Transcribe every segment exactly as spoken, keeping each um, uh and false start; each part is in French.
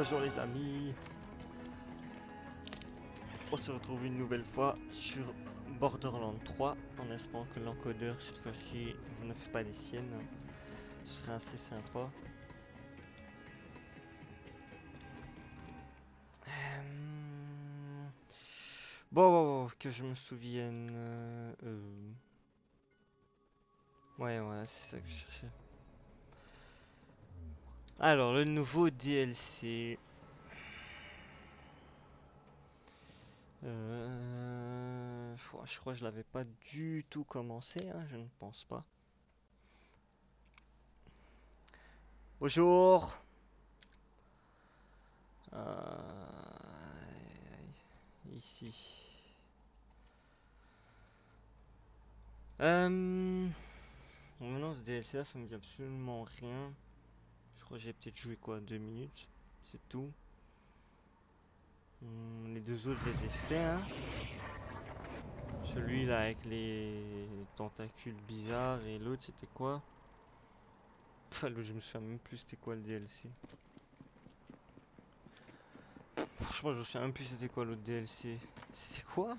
bonjour les amis. On se retrouve une nouvelle fois sur Borderlands trois en espérant que l'encodeur cette fois-ci ne fait pas des siennes. Ce serait assez sympa. Euh... Bon, bon, bon, que je me souvienne. Euh... euh, Ouais, voilà, c'est ça que je cherchais. Alors, le nouveau D L C. Euh... Je crois que je l'avais pas du tout commencé, hein, je ne pense pas. Bonjour. Euh... Ici. Euh... Bon, maintenant ce D L C là, ça me dit absolument rien. Je crois que j'ai peut-être joué quoi, deux minutes. C'est tout. Hum, les deux autres, je les ai fait, hein. Celui-là avec les tentacules bizarres et l'autre c'était quoi? Enfin, l'autre, je me souviens même plus c'était quoi le D L C. Franchement, je me souviens même plus c'était quoi l'autre D L C. C'était quoi?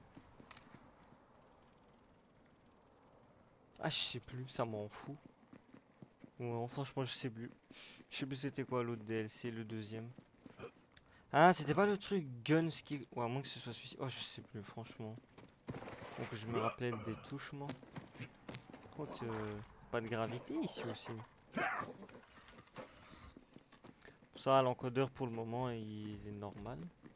Ah, je sais plus, ça m'en fout. Ouais, franchement, je sais plus. Je sais plus c'était quoi l'autre D L C, le deuxième. Ah, c'était pas le truc Guns qui... Ouais, à moins que ce soit celui-ci. Oh, je sais plus, franchement. Donc je me rappelle des touches, moi. Par contre, euh, pas de gravité ici aussi. Ça, l'encodeur pour le moment, il est normal.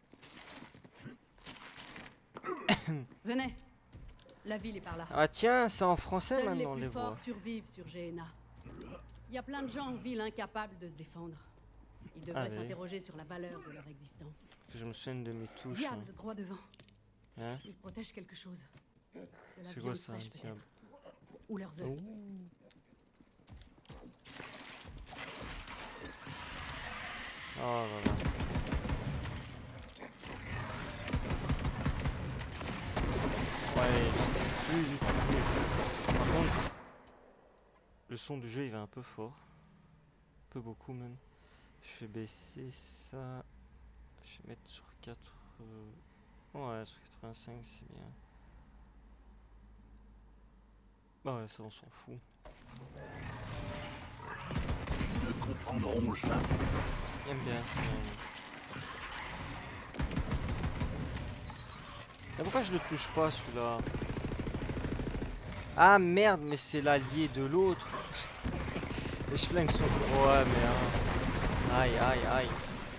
Venez, la ville est par là. Ah tiens, c'est en français Seuls maintenant, les les plus forts voix. survivent sur Gehenna. Il y a plein de gens en ville incapables de se défendre. Ils devraient Ah oui. s'interroger sur la valeur de leur existence. Je me souviens de mes touches. Diable, Hein. droit devant. Hein? Ils protègent quelque chose. De la C'est quoi viande ça, un fraîche, diable? peut-être. Ou leurs œufs. Oh. Oh là là. Ouais, je sais plus du tout jouer. Par contre, le son du jeu il va un peu fort. Un peu beaucoup même. Je vais baisser ça. Je vais mettre sur quatre. Ouais, sur quatre-vingt-cinq c'est bien. Bah ouais, ça on s'en fout. Ils ne comprendront jamais. J'aime bien ça. Mais pourquoi je le touche pas celui-là? Ah merde, mais c'est l'allié de l'autre. Les flingues sont... Ouais mais hein. Aïe aïe aïe.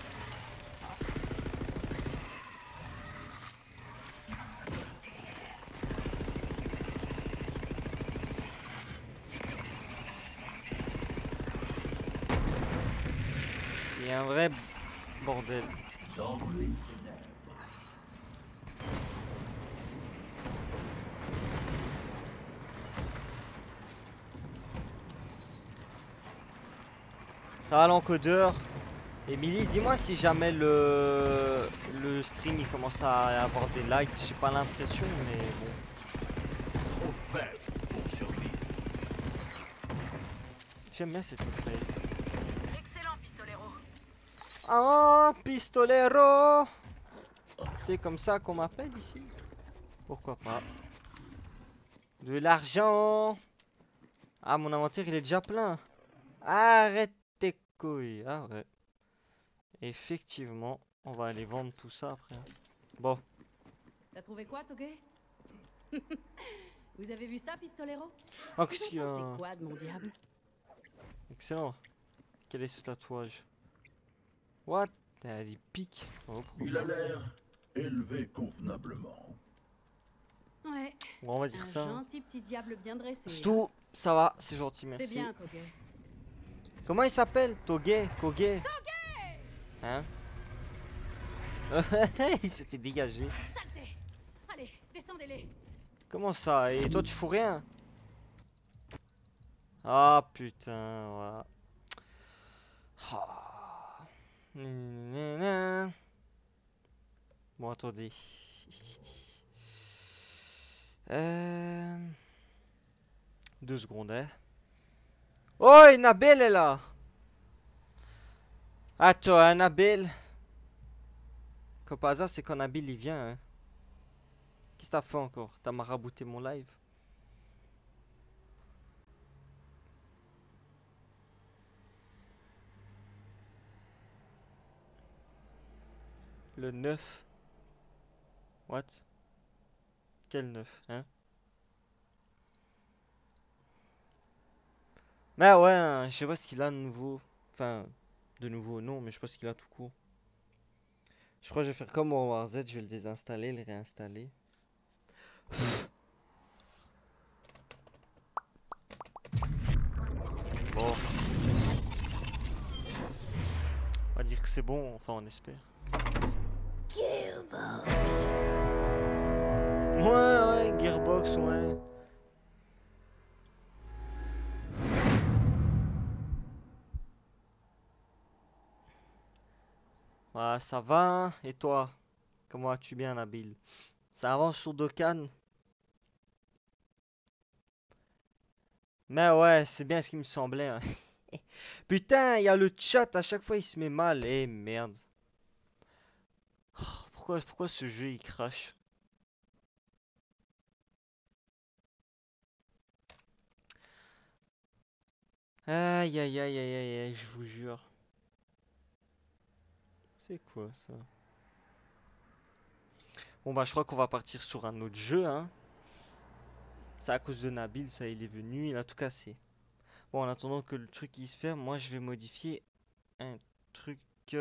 C'est un vrai bordel. Ça va l'encodeur. Emily, dis-moi si jamais le le stream il commence à avoir des likes, j'ai pas l'impression mais bon. Trop faible pour survivre. J'aime bien cette upgrade. Excellent, pistolero. Ah, pistolero! C'est comme ça qu'on m'appelle ici. Pourquoi pas? De l'argent! Ah, mon inventaire il est déjà plein. Arrête tes couilles. Ah ouais. Effectivement, on va aller vendre tout ça après. Bon. T'as trouvé quoi, Togé? Vous avez vu ça, pistolero? Oh, qu'est-ce qu'il y a? C'est quoi de mon diable? Excellent. Quel est ce tatouage? What? T'as des pics. Oh, Il a l'air élevé convenablement. Ouais. bon, on va dire Un ça. gentil petit diable bien dressé. C'est hein. tout. Ça va, c'est gentil, merci. C'est bien, Togé. Comment il s'appelle? Togé? Kogé? Hein? Il s'est fait dégager. Saleté! Allez, descendez-les. Comment ça? Et toi tu fous rien? Ah putain, voilà. Ah. Nanana. Bon, attendez. Euh... Deux secondes, hein. Oh, Nabel est là. Ah, toi, Nabil. Comme par hasard, c'est quand Nabil il vient. Hein. Qu'est-ce que t'as fait encore? T'as marabouté mon live? Le neuf. What? Quel neuf, hein? Mais ouais, hein, je sais pas ce qu'il a de nouveau. Enfin, de nouveau, non, mais je sais pas ce qu'il a tout court. Je crois que je vais faire comme World War Z, je vais le désinstaller, le réinstaller. Bon. On va dire que c'est bon, enfin on espère. Gearbox. Ouais, ouais, Gearbox, ouais. Ouais, ça va, hein. Et toi? Comment vas-tu bien, Nabil? Ça avance sur Dokkan? Mais ouais, c'est bien ce qui me semblait. Hein. Putain, il y a le chat, à chaque fois il se met mal. Eh merde. Oh, pourquoi, pourquoi ce jeu il crache? Aïe aïe aïe aïe aïe aïe, je vous jure. C'est quoi ça? Bon bah je crois qu'on va partir sur un autre jeu hein. C'est à cause de Nabil, ça il est venu, il a tout cassé. Bon en attendant que le truc il se ferme, moi je vais modifier un truc. euh,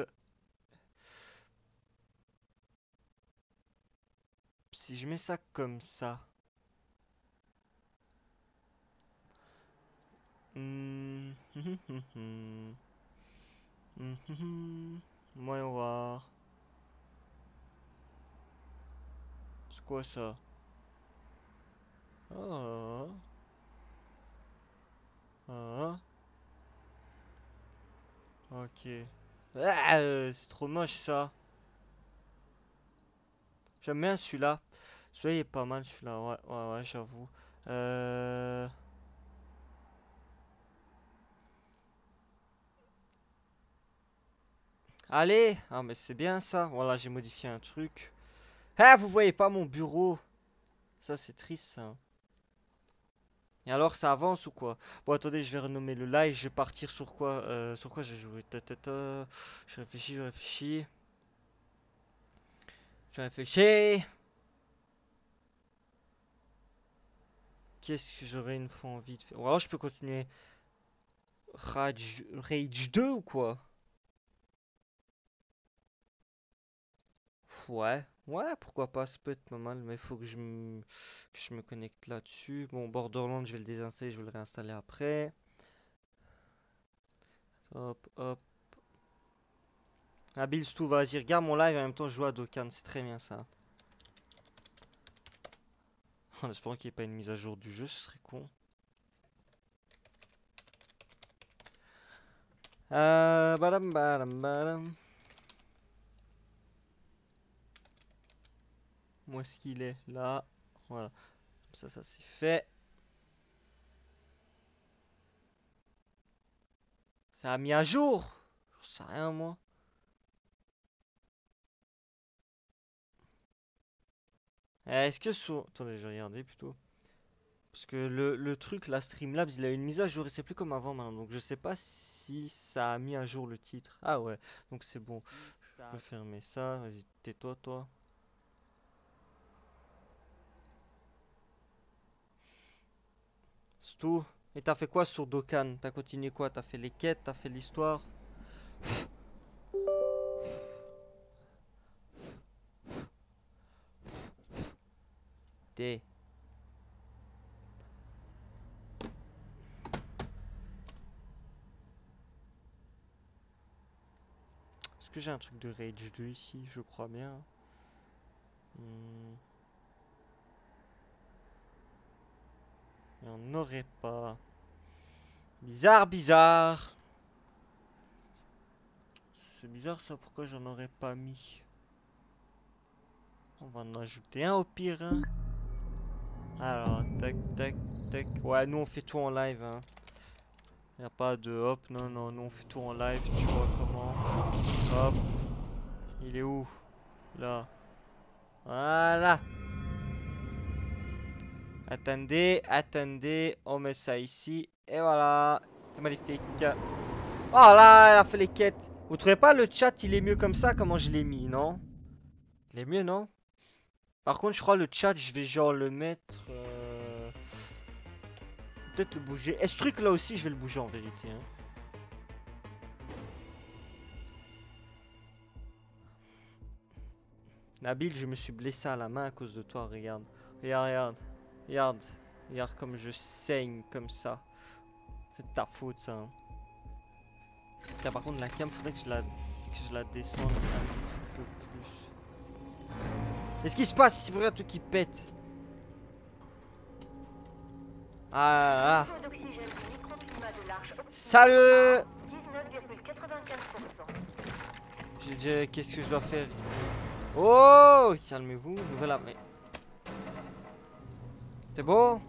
Si je mets ça comme ça. Hmm, hum, hum, hum. Hum, hum, hum. Voyons voir. C'est quoi ça? Ah, ah, ok. Ah, euh, c'est trop moche ça. J'aime bien celui-là. Celui-là il est pas mal celui-là. Ouais, ouais, ouais, j'avoue. Euh... Allez! Ah, mais c'est bien ça. Voilà, j'ai modifié un truc. Ah, vous voyez pas mon bureau. Ça, c'est triste ça. Et alors, ça avance ou quoi? Bon, attendez, je vais renommer le live. Je vais partir sur quoi? Euh, sur quoi je vais jouer? Ta, ta, ta. Je réfléchis, je réfléchis. Je réfléchis. Qu'est-ce que j'aurais une fois envie de faire? Ou alors, je peux continuer. Rage, Rage deux ou quoi? Ouais, ouais, pourquoi pas, ça peut être pas mal, mais il faut que je me, que je me connecte là-dessus. Bon, Borderlands, je vais le désinstaller, je vais le réinstaller après. Hop, hop. Ah, Bill Stu, vas-y, regarde mon live et en même temps je joue à Dokkan, c'est très bien ça. En espérant qu'il n'y ait pas une mise à jour du jeu, ce serait con. Euh, badam, badam, badam. Où est-ce qu'il est? Là. Voilà. Comme ça, ça c'est fait. Ça a mis à jour. J'en sais rien, moi. Euh, Est-ce que sur... Attendez, je vais regarder plutôt. Parce que le, le truc, la Streamlabs, il a une mise à jour et c'est plus comme avant maintenant. Donc je sais pas si ça a mis à jour le titre. Ah ouais, donc c'est bon. Je peux fermer ça. Vas-y, tais-toi, toi. C'est tout. Et t'as fait quoi sur Dokkan? T'as continué quoi? T'as fait les quêtes? T'as fait l'histoire? T'es... Est-ce que j'ai un truc de Rage deux ici? Je crois bien. Hmm. Il n'y en aurait pas. Bizarre, bizarre. C'est bizarre ça, pourquoi j'en aurais pas mis? On va en ajouter un au pire. Hein. Alors, tac, tac, tac. Ouais, nous on fait tout en live. Hein. Y a pas de hop, non, non, nous on fait tout en live, tu vois comment. Hop. Il est où? Là. Voilà. Attendez, attendez. On met ça ici. Et voilà. C'est magnifique. Oh là, elle a fait les quêtes. Vous trouvez pas le chat, il est mieux comme ça? Comment je l'ai mis, non? Il est mieux, non? Par contre, je crois le chat, je vais genre le mettre... Euh... Peut-être le bouger. Et ce truc là aussi, je vais le bouger en vérité. Hein. Nabil, je me suis blessé à la main à cause de toi, regarde. Regarde, regarde. Regarde. Regarde comme je saigne comme ça. C'est de ta faute ça. Hein. Tiens, par contre, la cam, faudrait que je la, que je la descende un petit peu plus. Qu'est-ce qui se passe si vous regardez tout qui pète? Ah là là. Salut. Qu'est-ce que je dois faire? Oh, calmez-vous, nouvelle armée. C'est beau?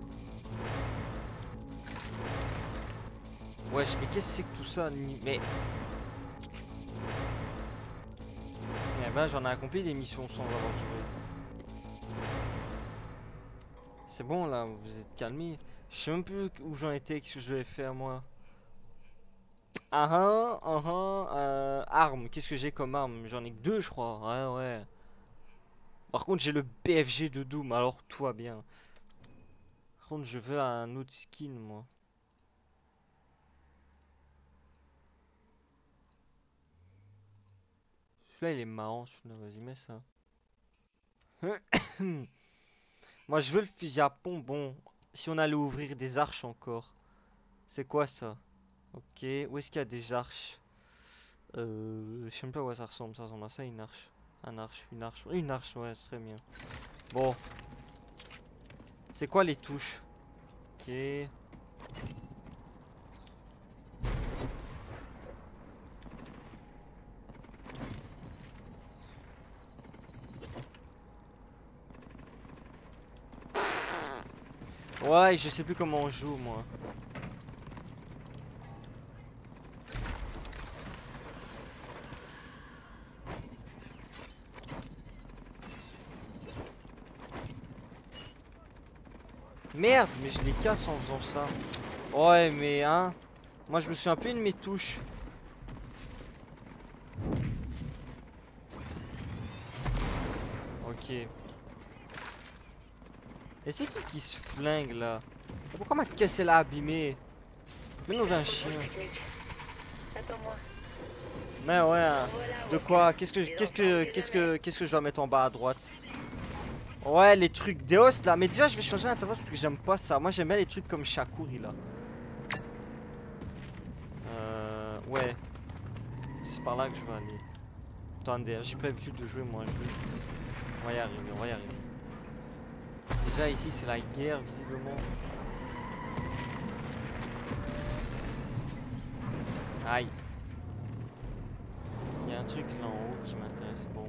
Wesh, mais qu'est-ce que c'est que tout ça? Mais... Eh ben, j'en ai accompli des missions sans avoir joué. C'est bon, là, vous êtes calmés. Je sais même plus où j'en étais, qu'est-ce que je vais faire, moi. Ah ah, ah ah, euh, arme, qu'est-ce que j'ai comme arme? J'en ai que deux, je crois. Ouais, ouais. Par contre, j'ai le B F G de Doom, alors tout va bien. Par contre, je veux un autre skin, moi. Celui-là, il est marrant, celui-là, vas-y, mets ça. Moi, je veux le fusil à pompe, bon. Si on allait ouvrir des arches encore. C'est quoi, ça? Ok, où est-ce qu'il y a des arches? Euh, je sais même pas à quoi ça ressemble, ça ressemble à ça, une arche. Un arche, une arche, une arche, ouais, c'est très bien. Bon. C'est quoi les touches? Ok. Ouais, je sais plus comment on joue, moi. Merde, mais je les casse en faisant ça. Ouais, mais hein. Moi, je me souviens un peu de mes touches. Ok. Et c'est qui qui se flingue là? Pourquoi ma caisse elle a abîmé? Mais nous un chien. Mais ouais. Hein. De quoi? Qu'est-ce que qu'est-ce que qu'est-ce que qu'est-ce que je dois mettre en bas à droite? Ouais, les trucs Deos là. Mais déjà, je vais changer l'interface parce que j'aime pas ça. Moi, j'aime bien les trucs comme Shakuri là. Euh. Ouais. C'est par là que je vais aller. Attendez, j'ai pas l'habitude de jouer moi un jeu. On va y arriver, on va y arriver. Déjà ici c'est la guerre visiblement. Aïe. Il y a un truc là en haut qui m'intéresse. Bon.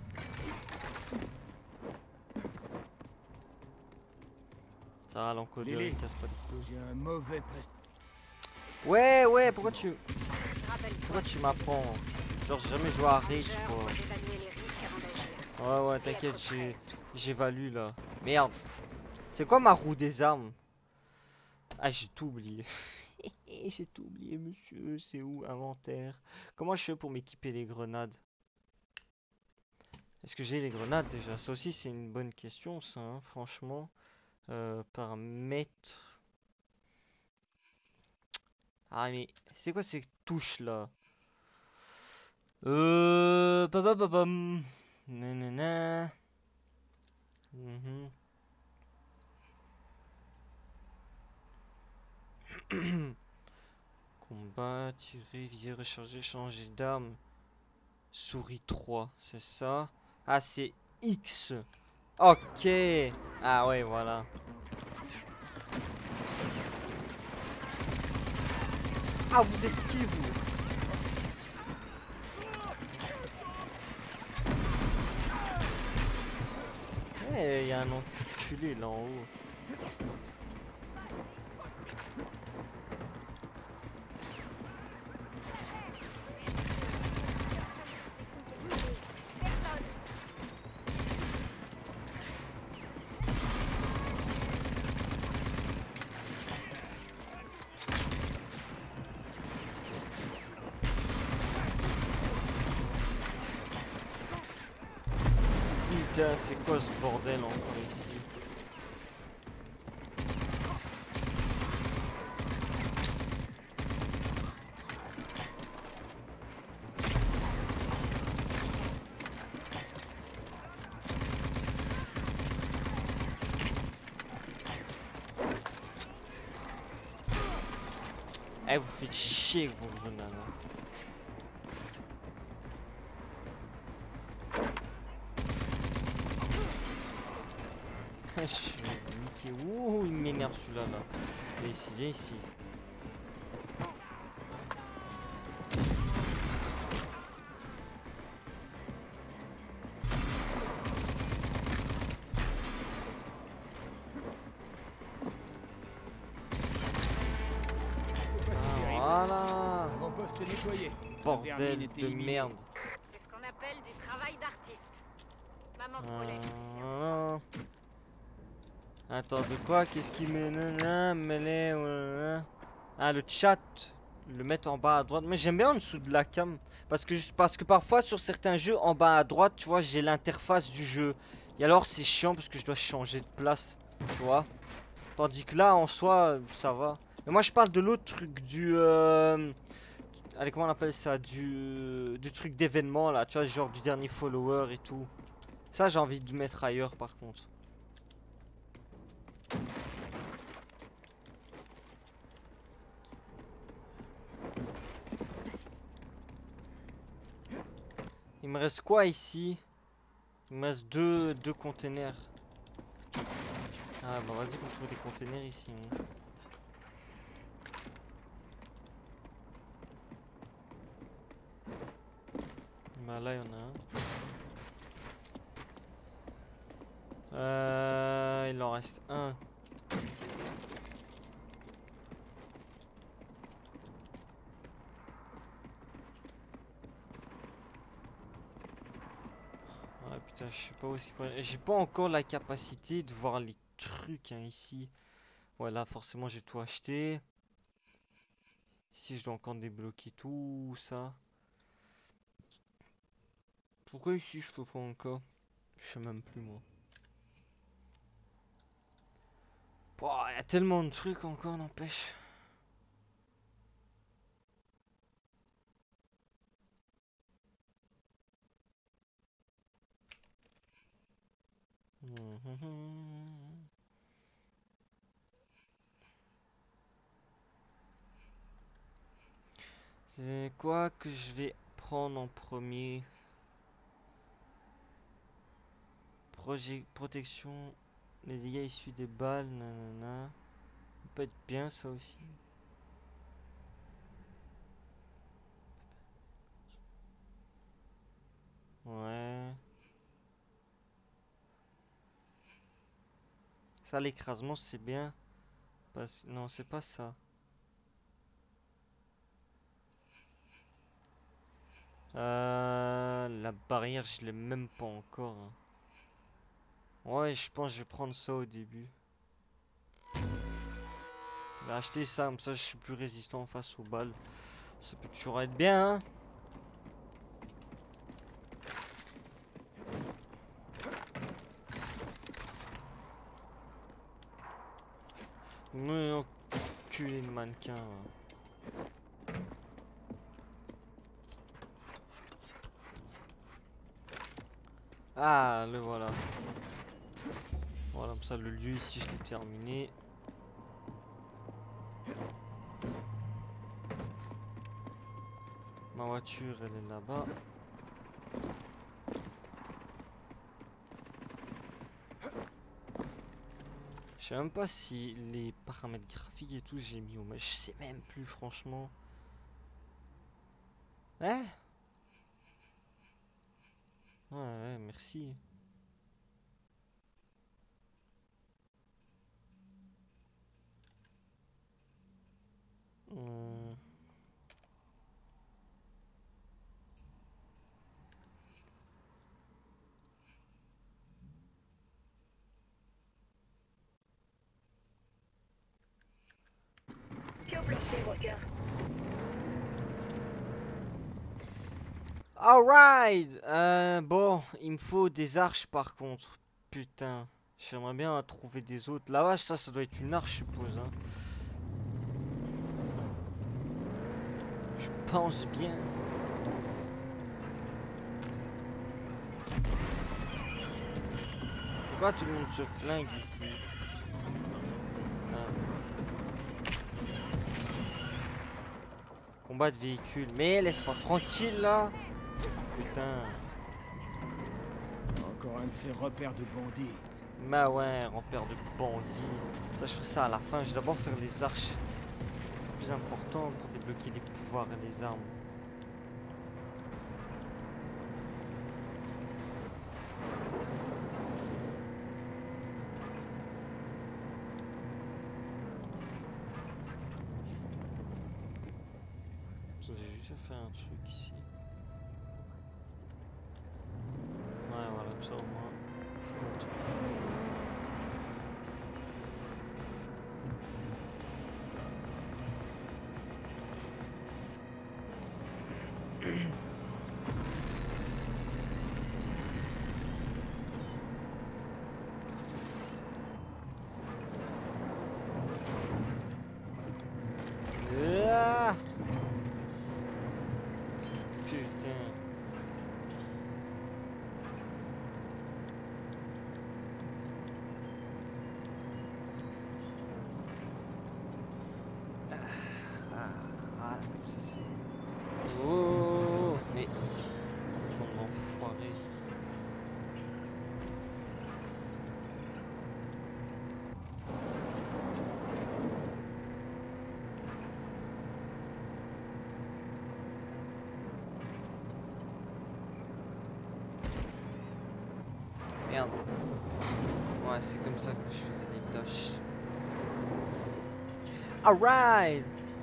Ça va, l'encodeur il casse pas de coups. J'ai un mauvais prest... Ouais ouais, pourquoi tu... Pourquoi tu m'apprends? Genre j'ai jamais joué à Rage quoi. Ouais ouais t'inquiète, j'ai... j'évalue là. Merde. C'est quoi ma roue des armes? Ah j'ai tout oublié. J'ai tout oublié monsieur. C'est où? Inventaire. Comment je fais pour m'équiper les grenades? Est-ce que j'ai les grenades déjà? Ça aussi c'est une bonne question ça hein, franchement. Euh, paramètres. Ah mais c'est quoi ces touches là? Euh... Babababam. Nanana. Mhm. Combat, tirer, viser, recharger, changer d'arme. Souris trois, c'est ça? Ah, c'est X. Ok. Ah ouais, voilà. Ah, vous êtes qui, vous? Eh, il y a un enculé là en haut. putain, c'est quoi ce bordel encore ici? Eh, vous faites chier, vous grenades. Je suis niqué. Ouh, il m'énerve celui-là là. Viens ici, viens ici. Ah, voilà. Avant-poste nettoyé. Bordel de merde. C'est ce qu'on appelle du travail d'artiste. Maman de poulet. Ah, attends, de quoi? Qu'est-ce qui me... nanana, mêlé, nanana. Ah, le chat. Le mettre en bas à droite. Mais j'aime bien en dessous de la cam. Parce que, parce que parfois sur certains jeux, en bas à droite, tu vois, j'ai l'interface du jeu. Et alors c'est chiant parce que je dois changer de place. Tu vois. Tandis que là, en soi, ça va. Mais moi je parle de l'autre truc du... Euh... Allez, comment on appelle ça? Du, du truc d'événement là. Tu vois, genre du dernier follower et tout. Ça, j'ai envie de mettre ailleurs par contre. Il me reste quoi ici? Il me reste deux, deux containers. Ah bah vas-y, pour trouver des containers ici. Hein. Bah là, il y en a un. Euh, il en reste un. Ah putain, je sais pas où est-ce qu'il faut aller. J'ai pas encore la capacité de voir les trucs hein, ici. Voilà, forcément j'ai tout acheté. Ici je dois encore débloquer tout ça. Pourquoi ici je peux pas encore? Je sais même plus moi. Il y a tellement de trucs encore, n'empêche. C'est quoi que je vais prendre en premier? Projet protection, les dégâts issus des balles, nanana. Ça peut être bien ça aussi. Ouais. Ça, l'écrasement, c'est bien. Parce... Non, c'est pas ça. Euh, la barrière, je l'ai même pas encore. Hein. Ouais, je pense que je vais prendre ça au début. Je vais acheter ça, comme ça je suis plus résistant face aux balles. Ça peut toujours être bien, hein. Mais enculé de mannequin. Là. Ah, le voilà. Voilà, comme ça le lieu ici je l'ai terminé. Ma voiture elle est là-bas. Je sais même pas si les paramètres graphiques et tout j'ai mis au match. Je sais même plus franchement. Hein? Ouais, ouais, merci. Hum. Pied au plancher, Walker. Alright! Euh, bon, il me faut des arches par contre. Putain. J'aimerais bien trouver des autres. La vache, ça, ça doit être une arche, je suppose. Hein. Je pense bien. Pourquoi tout le monde se flingue ici? Ah. Combat de véhicule. Mais laisse-moi tranquille là. Putain. Encore un de ces repères de bandits. Bah ouais, repère de bandits. Ça, je fais ça à la fin. Je vais d'abord faire les arches. Plus important pour débloquer les pouvoirs et les armes. J'ai juste fait un truc ici. Ouais, voilà, comme ça au moins. Je fais mon truc. Ah putain. Ah, ah, comme ça c'est. Oh, mais. Mon enfoiré. Merde. Ouais, c'est comme ça que je faisais les tâches. Alright!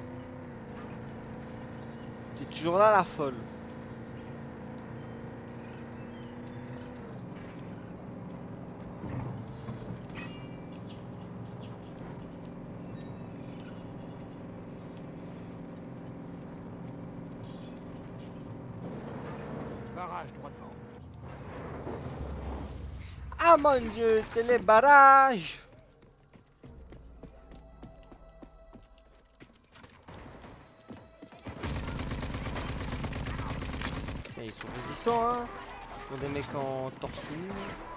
T'es toujours là, la folle. Barrage droit devant. Ah mon dieu, c'est les barrages! Et ils sont résistants, hein? Pour des mecs en torse nu.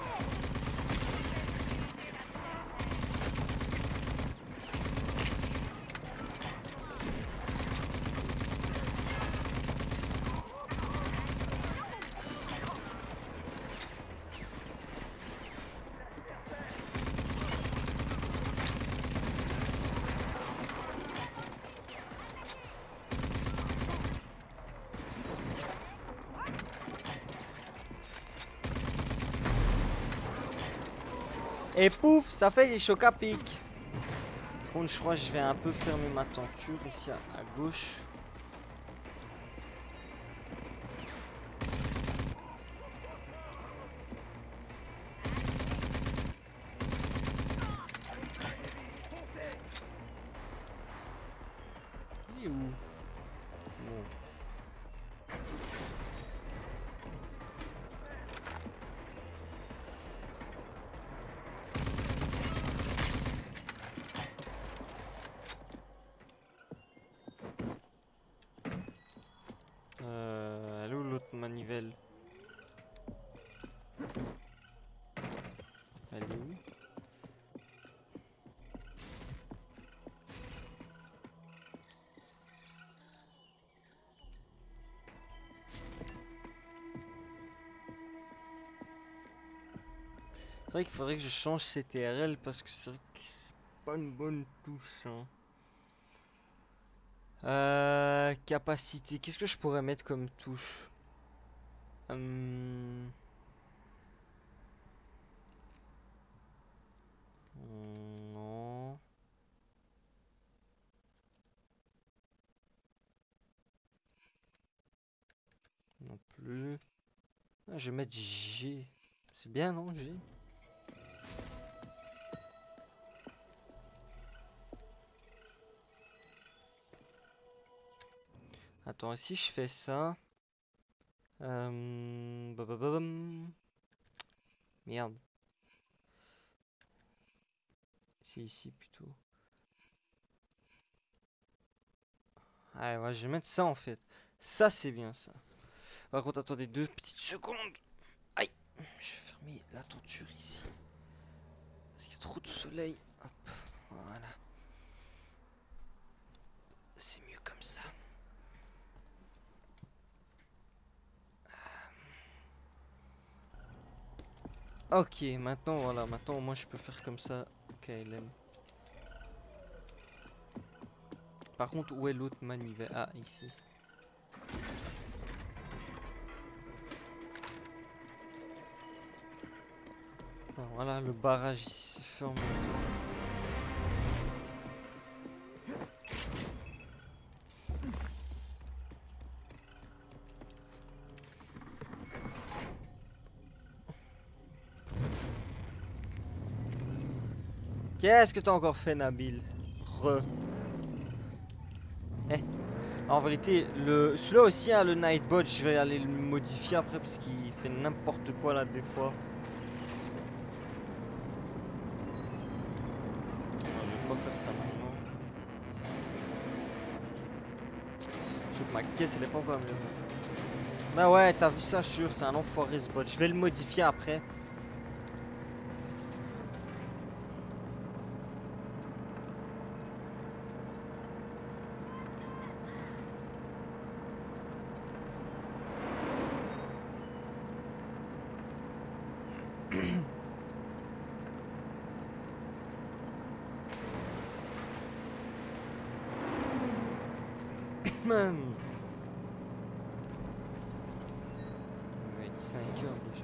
Et pouf, ça fait des chocs à pic. Par contre, je crois que je vais un peu fermer ma tenture ici à, à gauche. Il est où? Bon. Euh, elle est où l'autre manivelle? Elle est où? C'est vrai qu'il faudrait que je change C T R L parce que c'est vrai que c'est pas une bonne touche. Hein. Euh, capacité. Qu'est-ce que je pourrais mettre comme touche? Hum... Non. Non plus. Ah, je vais mettre G. C'est bien, non, G? Attends, si je fais ça... Euh... bababam. Merde. C'est ici plutôt. Allez, ouais, je vais mettre ça en fait. Ça c'est bien ça. Par contre, attendez deux petites secondes. Aïe. Je vais fermer la tenture ici. Parce qu'il y a trop de soleil. Hop. Voilà. C'est mieux comme ça. Ok, maintenant voilà, maintenant au moins je peux faire comme ça K L M. Par contre, où est l'autre manivelle? Ah, ici. Ah, voilà, le barrage ici se ferme. Qu'est-ce que t'as encore fait, Nabil? Re. Eh. En vérité, le celui-là aussi, hein, le Nightbot, je vais aller le modifier après parce qu'il fait n'importe quoi là des fois. Alors, je vais pas faire ça maintenant. Sauf que ma caisse elle est pas encore améliorée. Bah ouais, t'as vu ça, sûr, c'est un enfoiré ce bot. Je vais le modifier après. Même. Il va être cinq heures déjà.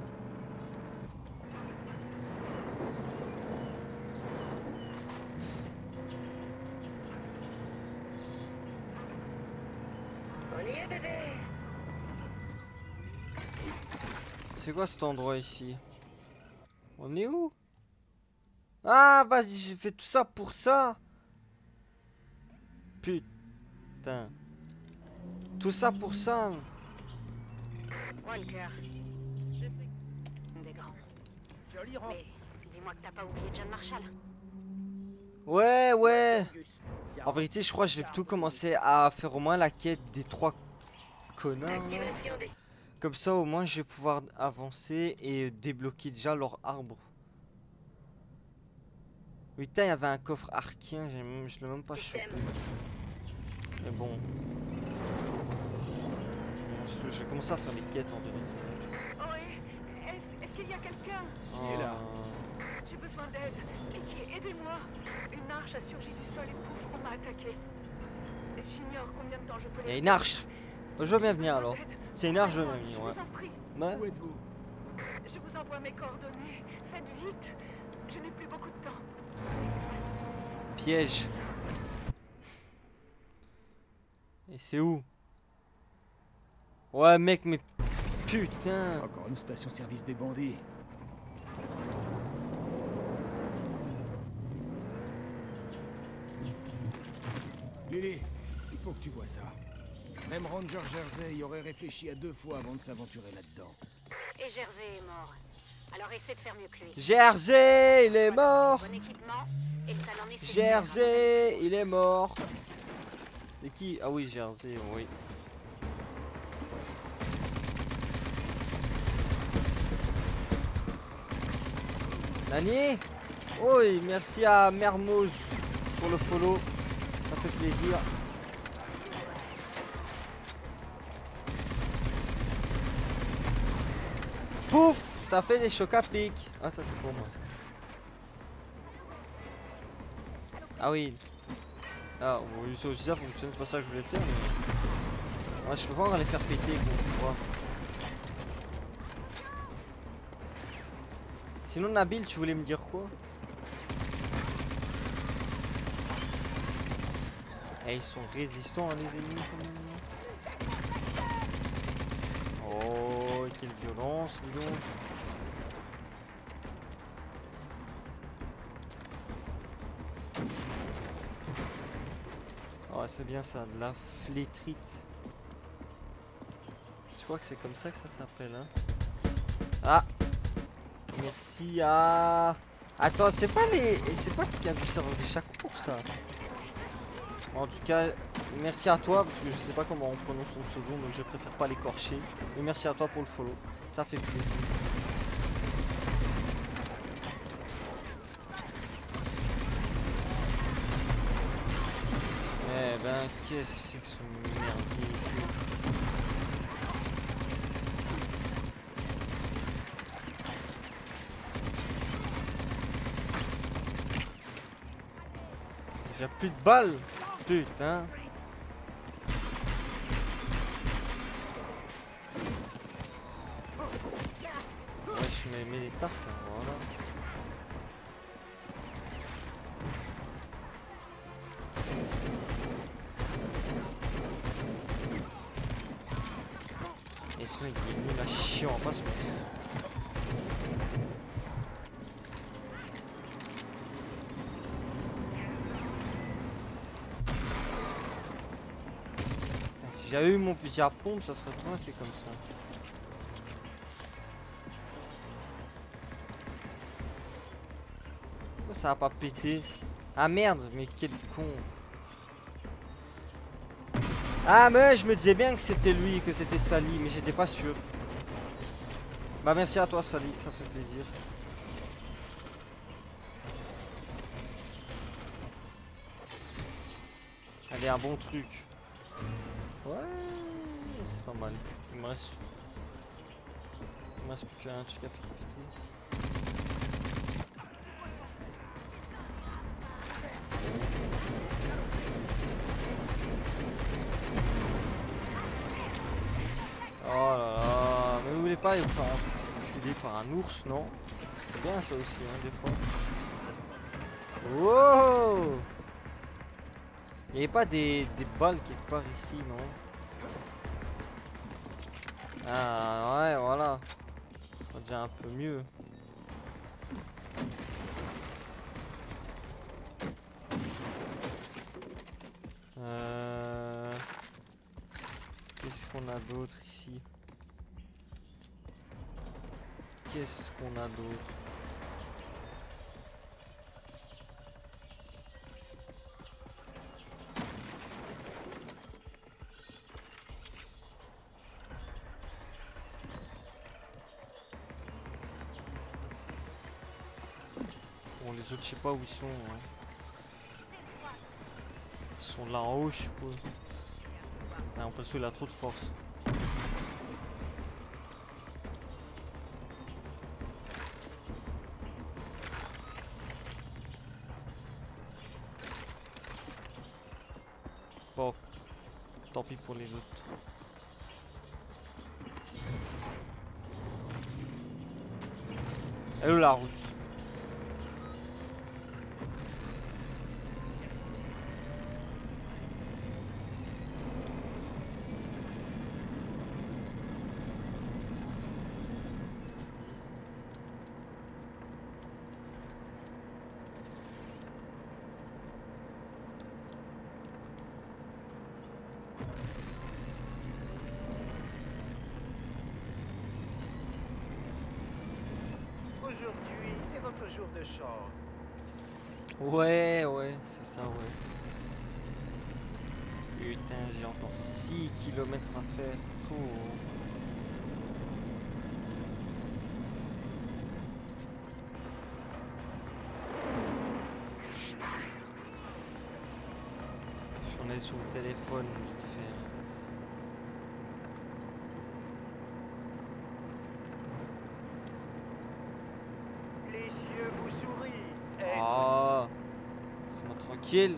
C'est quoi cet endroit ici? On est où? Ah, vas-y, j'ai fait tout ça pour ça. Putain. Tout ça pour ça. Walker, je sais que des grands. Joli rang. Mais dis-moi que t'as pas oublié John Marshall. Ouais, ouais. En vérité, je crois que je vais plutôt commencer à faire au moins la quête des trois connards. là. Comme ça, au moins, je vais pouvoir avancer et débloquer déjà leur arbre. Putain, il y avait un coffre archien, j'ai même- je l'ai même pas chopé. Mais bon. Je, je vais commencer à faire les quêtes en vérité. Oh, et est-ce est-ce qu'il y a quelqu'un? est là? Oh. J'ai besoin d'aide. Pitié, aidez-moi. Une arche a surgi du sol et pouf, on m'a attaqué. J'ignore combien de temps je peux Il y a les une arche. Je veux bien venir alors. C'est une arche, je veux bien venir, Je ouais. vous en prie. Ouais. Où êtes-vous? Je vous envoie mes coordonnées. Faites vite. Je n'ai plus beaucoup de temps. Piège. Et c'est où? Ouais, mec, mais putain. Encore une station-service des bandits. Lily, il faut que tu vois ça. Même Ranger Jersey y aurait réfléchi à deux fois avant de s'aventurer là-dedans. Et Jersey est mort. Alors essaie de faire mieux que lui. Jersey, il est mort. Bon équipement et le talent nécessaire. Jersey, il est mort. C'est qui? Ah oui, Jersey, oui. Nani? Oui, merci à Mermoz pour le follow. Ça fait plaisir. Pouf! Ça fait des chocs à pic. Ah, ça c'est pour moi ça. Ah oui. Ah oui, ça aussi ça fonctionne, c'est pas ça que je voulais faire mais... Ouais, je peux pas encore les faire péter quoi. Ouais. Sinon Nabil, tu voulais me dire quoi? Eh, ils sont résistants hein, les ennemis quand même. Oh, quelle violence, dis donc. Oh, c'est bien ça, de la flétrite. Je crois que c'est comme ça que ça s'appelle. Hein. Ah. Merci à... Attends, c'est pas les... C'est pas qui a du serveur des chaque pour ça. En tout cas, merci à toi, parce que je sais pas comment on prononce son pseudo, donc je préfère pas l'écorcher. Mais merci à toi pour le follow, ça fait plaisir. Eh ben, qu'est-ce que c'est que ce merdier ici? J'ai plus de balles. Putain. Ouais, je mets, mets les tartes, hein, voilà. Et sinon il est nul à chier en face. Si j'avais eu mon fusil à pompe, ça serait pas assez comme ça. Pourquoi ça a pas pété? Ah merde, mais quel con. Ah mais je me disais bien que c'était lui, que c'était Sally, mais j'étais pas sûr. Bah merci à toi Sally, ça fait plaisir. Allez, un bon truc. Ouais, c'est pas mal. Il me reste... Il me reste plus qu'un truc à faire péter. Oh là là, mais vous voulez pas vous faire enculer par un ours, non? C'est bien ça aussi, hein, des fois. Wow! Il n'y avait pas des, des balles quelque part ici, non? Ah ouais, voilà. Ça sera déjà un peu mieux. Euh... Qu'est-ce qu'on a d'autre ici? Qu'est-ce qu'on a d'autre? Bon, les autres, je sais pas où ils sont. Hein. Ils sont là en haut, je suppose. Ah, on peut qu'il a trop de force. Bon, tant pis pour les autres. Elle est où la route? Aujourd'hui, c'est votre jour de chance. Ouais, ouais, c'est ça, ouais. Putain, j'ai encore six kilomètres à faire. Oh. J'en ai sur le téléphone, vite fait. Ah, laisse-moi tranquille.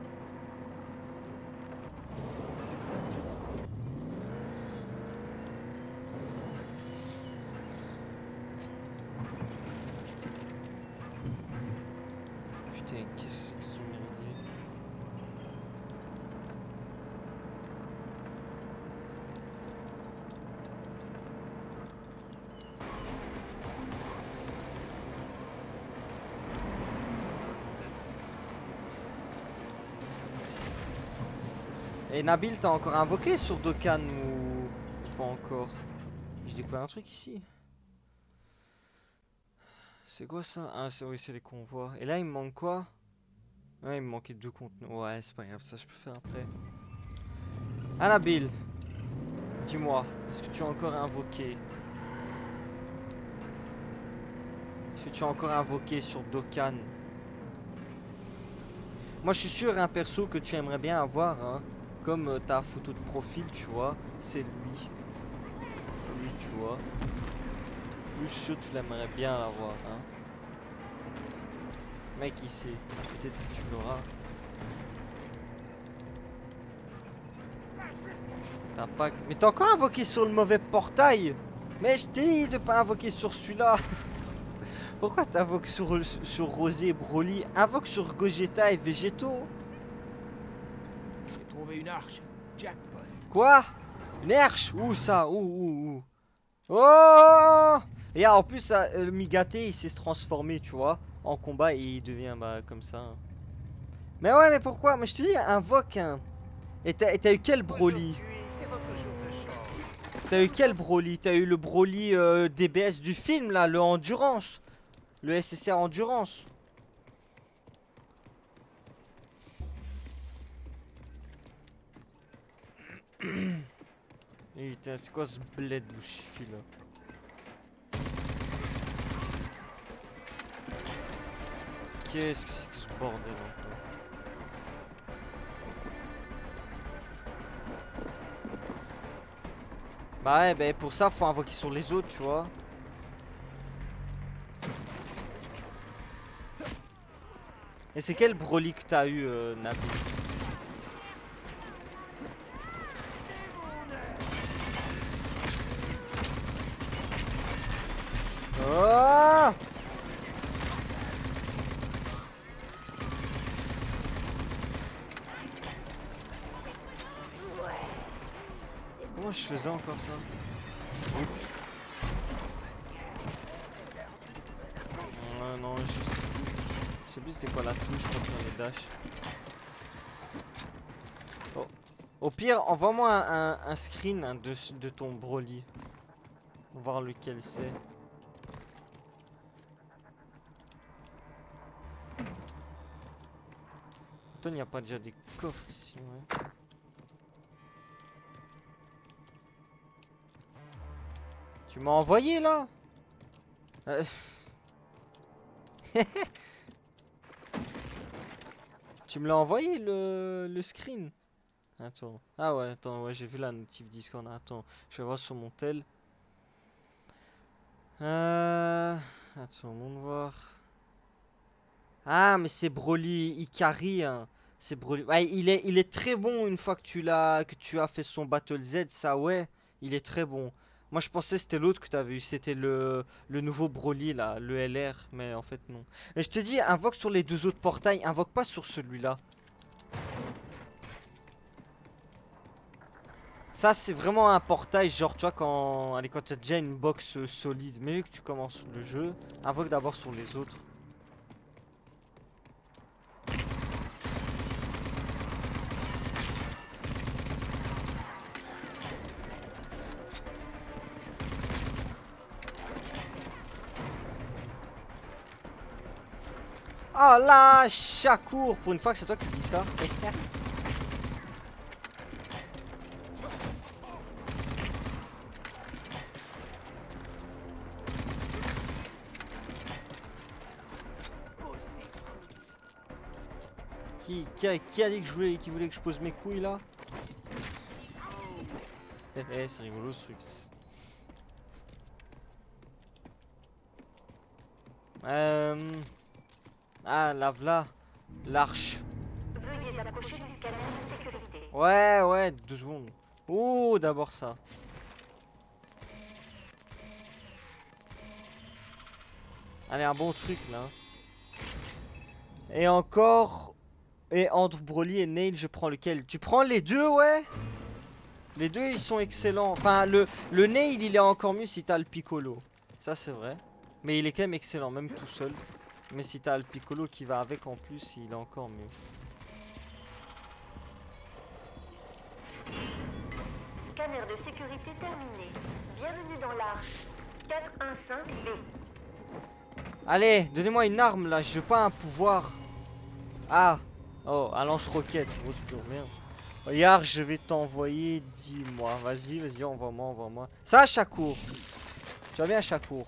Putain, qu'est-ce que c'est que ce merdier? Et Nabil, t'as encore invoqué sur Dokkan ou Pas encore. J'ai découvert un truc ici. C'est quoi ça? Ah, c'est oui, c'est les convois. Et là, il me manque quoi? Ouais, il me manquait deux contenus. Ouais, c'est pas grave, ça je peux faire après. Annabelle, dis-moi, est-ce que tu as encore invoqué? Est-ce que tu as encore invoqué sur Dokkan? Moi, je suis sûr, un perso que tu aimerais bien avoir, hein, comme euh, ta photo de profil, tu vois, c'est lui. Lui, tu vois. Lui, je suis sûr que tu l'aimerais bien l'avoir, hein. Mec, il sait. Peut-être que tu l'auras. T'as pas... Mais t'as encore invoqué sur le mauvais portail. Mais je t'ai dit de pas invoquer sur celui-là. Pourquoi t'invoques sur, sur Rosé et Broly? Invoque sur Gogeta et Végétaux. J'ai trouvé une arche. Jackpot. Quoi? Une herche? Où ça? Où, où, où? Oh! Et ah, en plus, ça, le Migate, il sait se transformer, tu vois, en combat et il devient bah, comme ça. Hein. Mais ouais, mais pourquoi? Mais je te dis, invoque un. Et t'as eu quel Broly? Aujourd'hui, c'est votre jour de chance. T'as eu quel Broly? T'as eu le Broly euh, D B S du film là, le Endurance. Le S S R Endurance. Et putain, c'est quoi ce bled où je suis là? Qu'est-ce que c'est que ce bordel encore? Bah ouais, bah pour ça faut invoquer sur les autres, tu vois. Et c'est quel Broly que t'as eu, euh, Nabi? Oh! Comment je faisais encore ça? Oups. Ouais, non, je sais plus. Je sais plus c'était quoi la touche quand on les dash. Oh. Au pire, envoie-moi un, un, un screen hein, de, de ton Broly. On va voir lequel c'est. Attends, il n'y a pas déjà des coffres ici, ouais. Tu m'as envoyé là? euh... Tu me l'as envoyé le, le screen? Attends. Ah ouais, attends, ouais, j'ai vu la notif Discord. Attends, je vais voir sur mon tel. Euh... Attends, on va voir. Ah, mais c'est Broly Ikari, hein. C'est Broly. Ouais, il est, il est très bon une fois que tu l'as, que tu as fait son Battle Z, ça ouais, il est très bon. Moi je pensais que c'était l'autre que tu avais eu, c'était le, le nouveau Broly là, le L R, mais en fait non. Mais je te dis, invoque sur les deux autres portails, invoque pas sur celui-là. Ça c'est vraiment un portail, genre tu vois quand, allez, quand tu as déjà une box euh, solide, mais vu que tu commences le jeu, invoque d'abord sur les autres. Oh là, Shakur, pour une fois que c'est toi qui dis ça. Qui, qui, a, qui a dit que je voulais, qui voulait que je pose mes couilles là? Eh eh, c'est rigolo ce truc. Euh... Ah, la v'là, l'arche. Veuillez approcher du scanner de sécurité. Ouais, ouais, deux secondes. Oh, d'abord ça. Allez, un bon truc là. Et encore. Et entre Broly et Nail, je prends lequel? Tu prends les deux, ouais? Les deux, ils sont excellents. Enfin, le, le Nail, il est encore mieux si t'as le Piccolo. Ça, c'est vrai. Mais il est quand même excellent, même tout seul. Mais si t'as le Piccolo qui va avec en plus, il est encore mieux. Scanner de sécurité terminé. Bienvenue dans l'Arche. quatre un cinq B. Allez, donnez-moi une arme là, je veux pas un pouvoir. Ah, oh, un lance-roquette. Oh, c'est toujours bien. Regarde, je vais t'envoyer, dis-moi. Vas-y, vas-y, envoie-moi, envoie-moi. Ça, à Shakur. Tu vas bien, Shakur?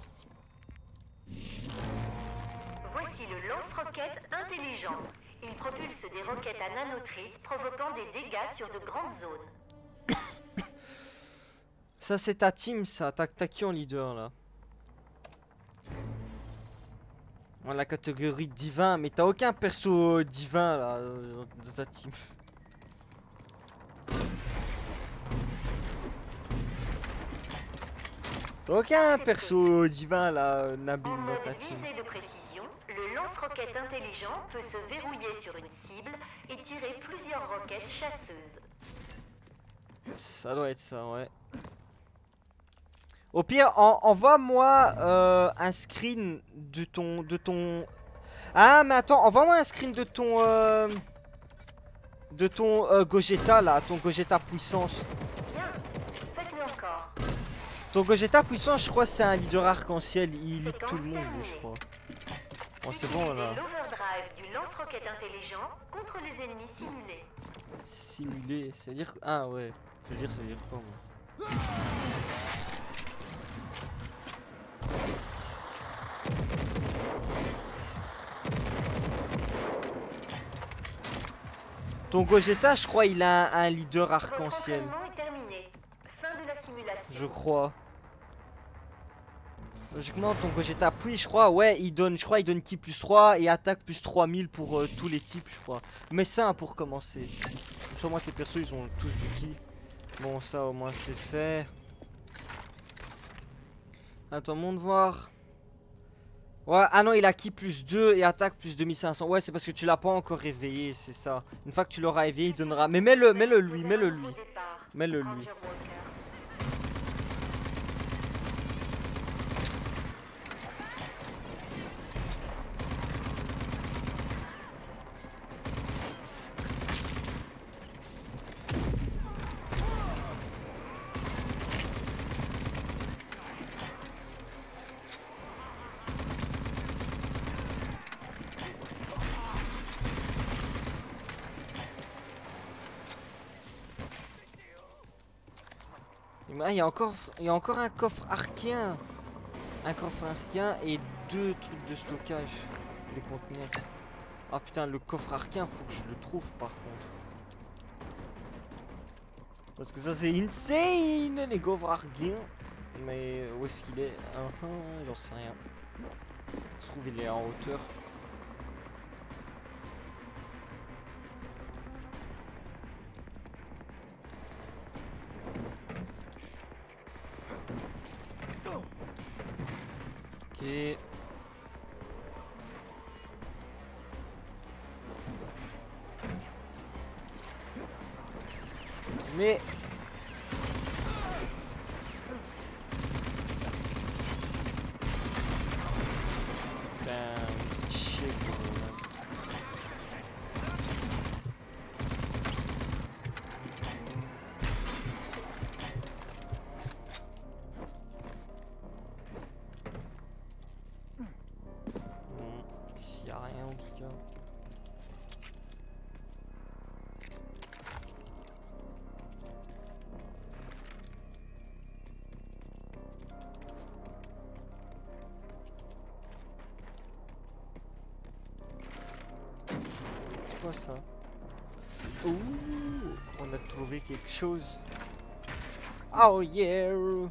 Voici le lance-roquette intelligent. Il propulse des roquettes à nanotrites provoquant des dégâts sur de grandes zones. Ça, c'est ta team, ça. T'as t'as qui en leader là? Dans la catégorie divin, mais t'as aucun perso divin là dans ta team. T'as aucun perso divin là, Nabil, En dans mode ta team. visée de précision, le lance-roquette intelligent peut se verrouiller sur une cible et tirer plusieurs roquettes chasseuses. Ça doit être ça, ouais. Au pire, en- envoie-moi euh, un screen de ton, de ton. Ah, mais attends, envoie-moi un screen de ton, euh, de ton euh, Gogeta là, ton Gogeta puissance. Bien, faites-le encore. Ton Gogeta puissance, je crois, c'est un leader arc-en-ciel. Il lit Séquence tout le monde, terminée. je crois. Bon, c'est bon là. Utilisez l'overdrive du lance-roquette intelligent contre les ennemis simulés. Simulé, ça veut dire. Ah ouais, ça veut dire, ça veut dire quoi moi? Ton Gogeta, je crois, il a un, un leader Votre arc-en-ciel. entraînement est terminé. Fin de la simulation. Je crois. Logiquement, ton Gogeta puis, je crois, ouais, il donne, je crois, il donne ki plus trois et attaque plus trois mille pour euh, tous les types, je crois. Mais ça, pour commencer. Comme ça, moi, tes persos, ils ont tous du ki. Bon, ça, au moins, c'est fait. Attends, monte voir. Ouais, ah non, il a ki plus deux et attaque plus deux mille cinq cents. Ouais, c'est parce que tu l'as pas encore réveillé, c'est ça. Une fois que tu l'auras réveillé, il donnera. Mais mets-le, mets-le lui, mets-le lui. Mets-le lui. Ranger Walker. Ah, il y a encore, il y a encore un coffre archéen. Un coffre archéen et deux trucs de stockage. Les conteneurs. Ah putain, le coffre archéen, faut que je le trouve par contre. Parce que ça c'est insane, les coffres archéens. Mais où est-ce qu'il est, uh -huh, j'en sais rien. Ça se trouve, il est en hauteur. Ok. Mais putain, chier quoi. Bon, s'il y a rien en tout cas. C'est quoi ça? Ouh, on a trouvé quelque chose. Oh yeah! Vous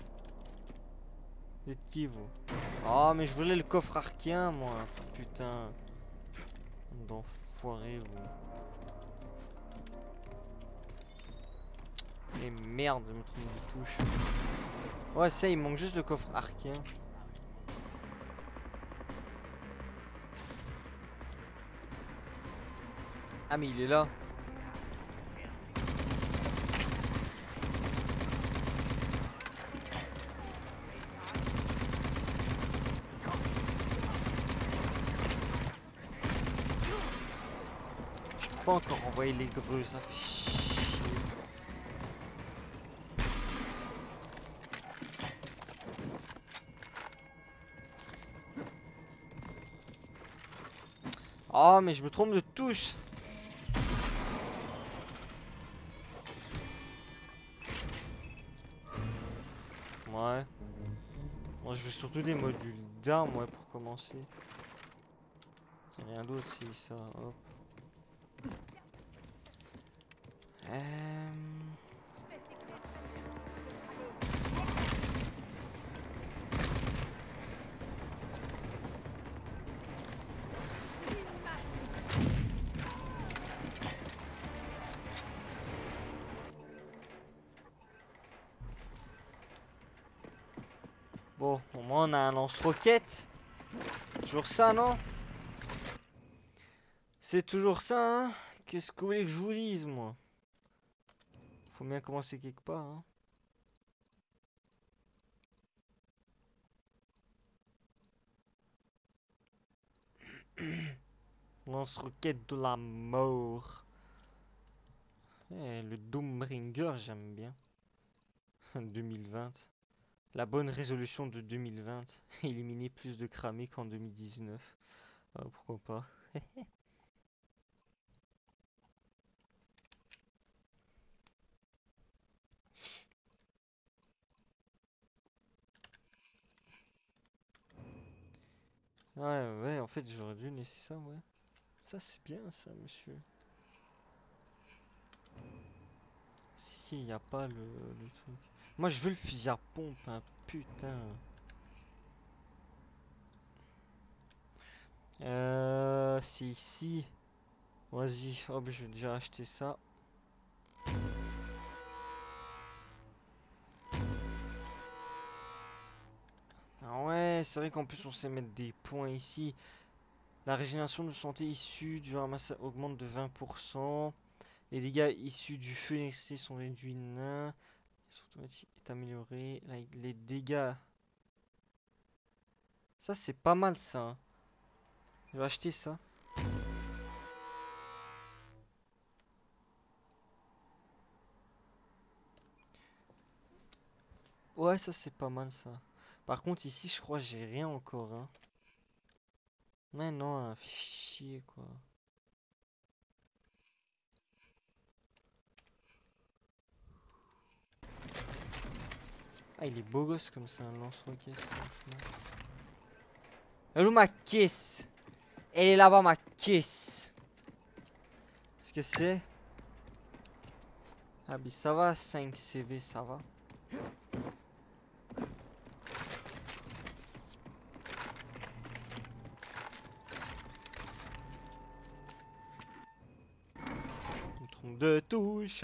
êtes qui vous? Oh mais je voulais le coffre archéen moi, putain. D'enfoiré vous. Et merde, je me trompe de touche. Ouais ça, il manque juste le coffre archéen. Ah mais il est là. Je peux pas encore envoyer les greux, ça fait chier. Oh, mais je me trompe de touche. Ouais. Moi, je veux surtout des modules d'armes, ouais, pour commencer. Y'a rien d'autre, c'est ça. Hop. Euh... Bon, au moins on a un lance-roquette. Toujours ça, non? C'est toujours ça, hein? Qu'est-ce que vous voulez que je vous dise, moi? Faut bien commencer quelque part, hein. Lance-roquette de la mort. Eh, le Doombringer, j'aime bien. deux mille vingt. La bonne résolution de deux mille vingt. Éliminer plus de cramés qu'en deux mille dix-neuf. Ah, pourquoi pas. Ouais, ouais, en fait, j'aurais dû laisser ça, ouais. Ça, c'est bien, ça, monsieur. Si, si, il n'y a pas le, le truc. Moi, je veux le fusil à pompe, hein, putain. Euh, c'est ici. Vas-y, hop, je vais déjà acheter ça. Ah ouais, c'est vrai qu'en plus on sait mettre des points ici. La régénération de santé issue du ramassage augmente de vingt pour cent. Les dégâts issus du feu électricité sont réduits nains. Automatique est amélioré. Les dégâts. Ça c'est pas mal ça. Hein. Je vais acheter ça. Ouais, ça c'est pas mal ça. Par contre ici je crois que j'ai rien encore. Hein. Mais non, un fichier quoi. Ah, il est beau gosse comme ça, un lance-roquette, franchement. Elle est où ma caisse? Elle est là-bas, ma caisse. Qu'est-ce que c'est? Ah, mais ça va, cinq C V, ça va. Une trompe de touche.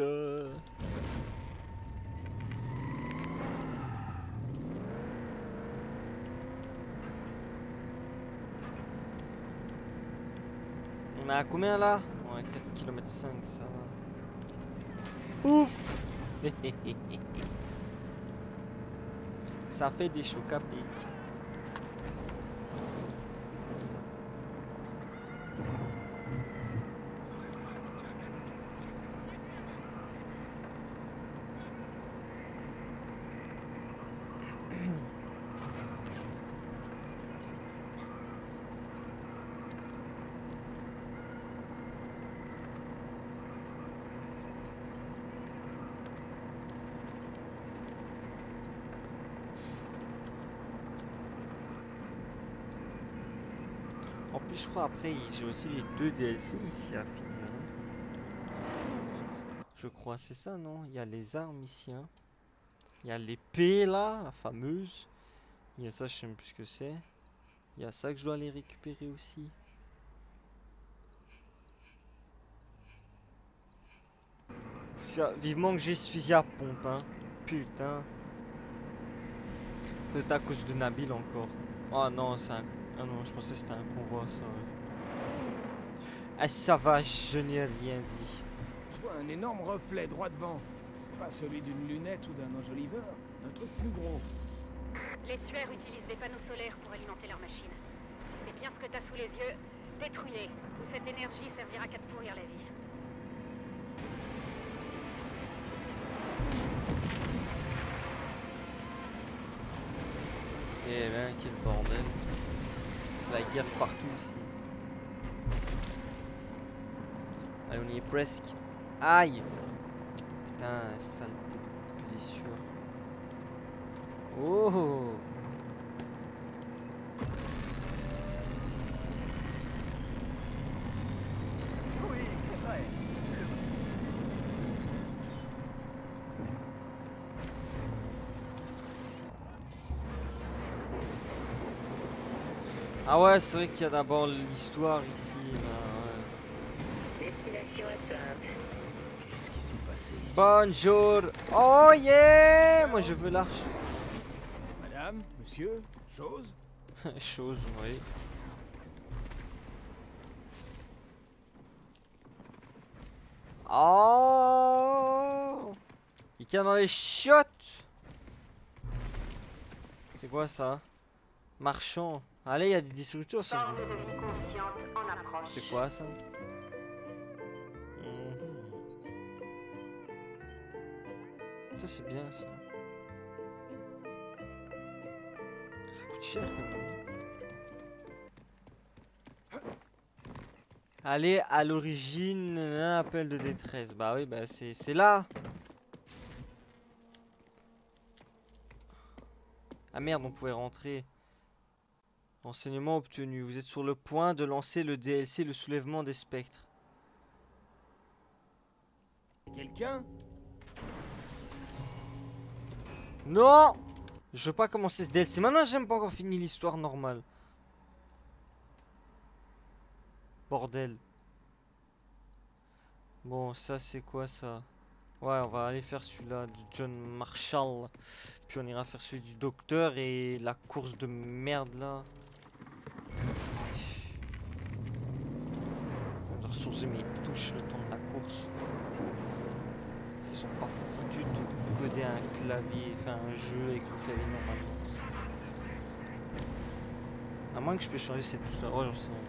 On est à combien là? Ouais, quatre kilomètres cinq, ça va. Ouf. Ça fait des chocs à pic. En plus, je crois après, j'ai aussi les deux D L C ici à finir. Je crois, c'est ça, non? Il y a les armes ici. Hein. Il y a l'épée là, la fameuse. Il y a ça, je sais même plus ce que c'est. Il y a ça que je dois aller récupérer aussi. Vivement que j'ai ce fusil à pompe, hein. Putain. C'est à cause de Nabil encore. Oh non, c'est un... Ah non, je pensais que c'était un convoi, ça. Ouais. Ah, ça va, je n'ai rien dit. Je vois un énorme reflet droit devant. Pas celui d'une lunette ou d'un enjoliveur. Un truc plus gros. Les suaires utilisent des panneaux solaires pour alimenter leur machine. C'est bien ce que t'as sous les yeux. Détruis-les, ou cette énergie servira qu'à te pourrir la vie. Eh ben, quel bordel. C'est la guerre partout ici. Allez, on y est presque. Aïe. Putain, saleté de blessure. Oh. Oui, c'est vrai. Ah ouais, c'est vrai qu'il y a d'abord l'histoire ici. Là, ouais. Destination atteinte. Qu'est-ce qui s'est passé ici? Bonjour. Oh yeah. Moi je veux l'arche. Madame, monsieur, chose? Chose, oui. Oh. Il y a dans les chiottes. C'est quoi ça? Marchand. Allez, il y a des distributeurs si je Forme me fous. de vie consciente en approche. C'est quoi ça? Mhm. Ça c'est bien ça. Ça coûte cher quand même. Allez à l'origine d'un appel de détresse. Bah oui, bah c'est c'est là. Ah merde, on pouvait rentrer. Renseignement obtenu. Vous êtes sur le point de lancer le D L C, le soulèvement des spectres. Quelqu'un? Non! Je veux pas commencer ce D L C. Maintenant, j'ai même pas encore fini l'histoire normale. Bordel. Bon, ça c'est quoi ça? Ouais, on va aller faire celui-là du John Marshall. Puis on ira faire celui du docteur et la course de merde là. On va ressourcer mes touches le temps de la course. Ils sont pas foutus de coder un clavier, enfin un jeu avec le clavier normal. À moins que je peux changer cette touche là. Oh, j'en sais rien.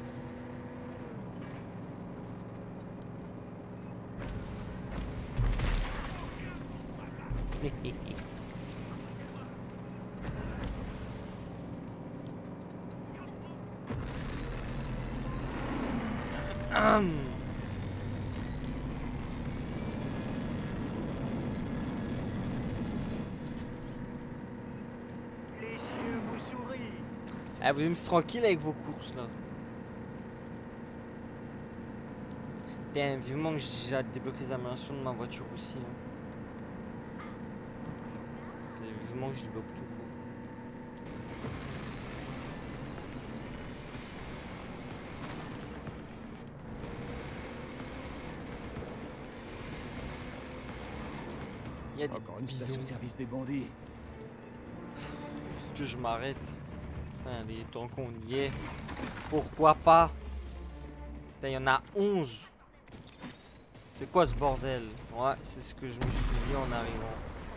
Hum. Les cieux vous sourient. Ah, vous me laissez tranquille avec vos courses là. Putain, vivement que j'ai hâte de débloquer les améliorations de ma voiture aussi. Hein. Vivement que je débloque tout. Quoi. Il y a des Encore une bisous. station de service des bandits. Est-ce que je m'arrête? Allez, tant qu'on y est. Pourquoi pas? Putain, il y en a onze. C'est quoi ce bordel? Ouais, c'est ce que je me suis dit en arrivant.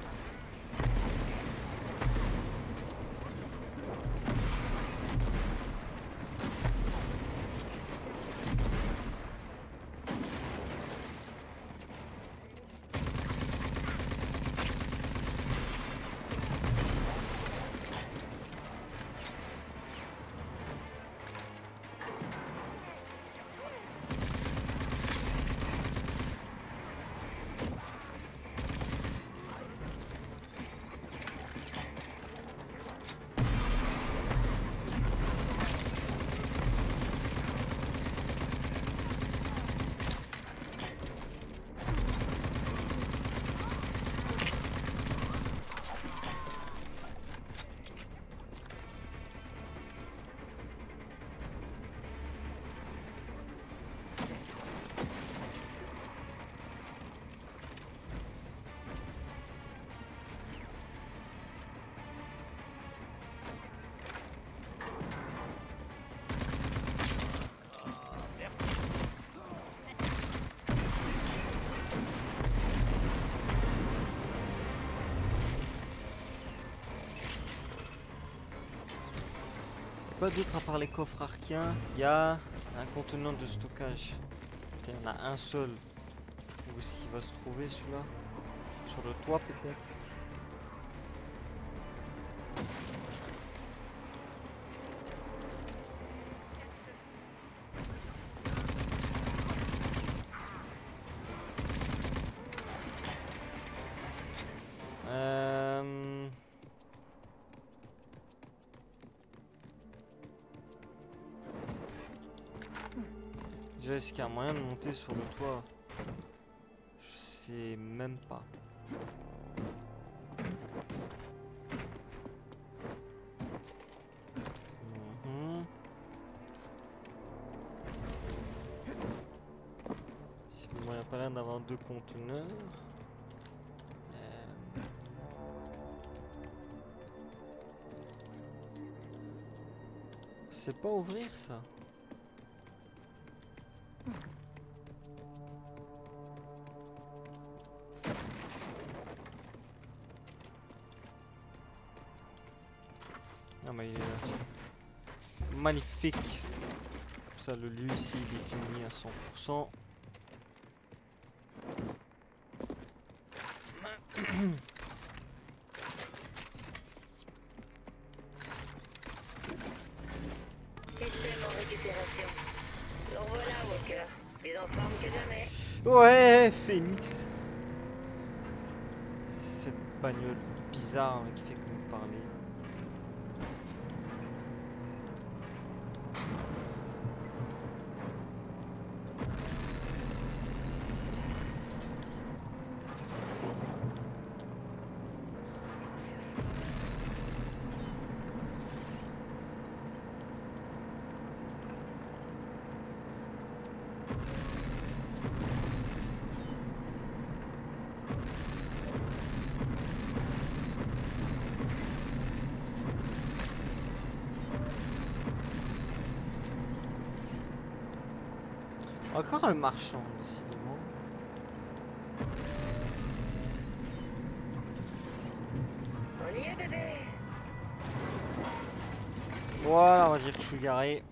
Pas d'autre à part les coffres arquiens. Il y a un contenant de stockage. Il y en a un seul. Où est-ce qu'il va se trouver celui-là? Sur le toit peut-être? Euh... Déjà, est-ce qu'il y a moyen de monter sur le toit? Je sais même pas. Mhm. Si bon, il n'y a pas l'air d'avoir deux conteneurs. Euh... C'est pas ouvrir ça. Ah mais il est là. Magnifique. Comme ça le lieu ici il est fini à cent pour cent. Système en récupération. Donc voilà, Walker. Plus en forme que jamais. Ouais, Phoenix. Cette bagnole bizarre qui fait que nous parler. Encore un marchand, décidément. On y est, bébé. Voilà, on va dire que je suis garé.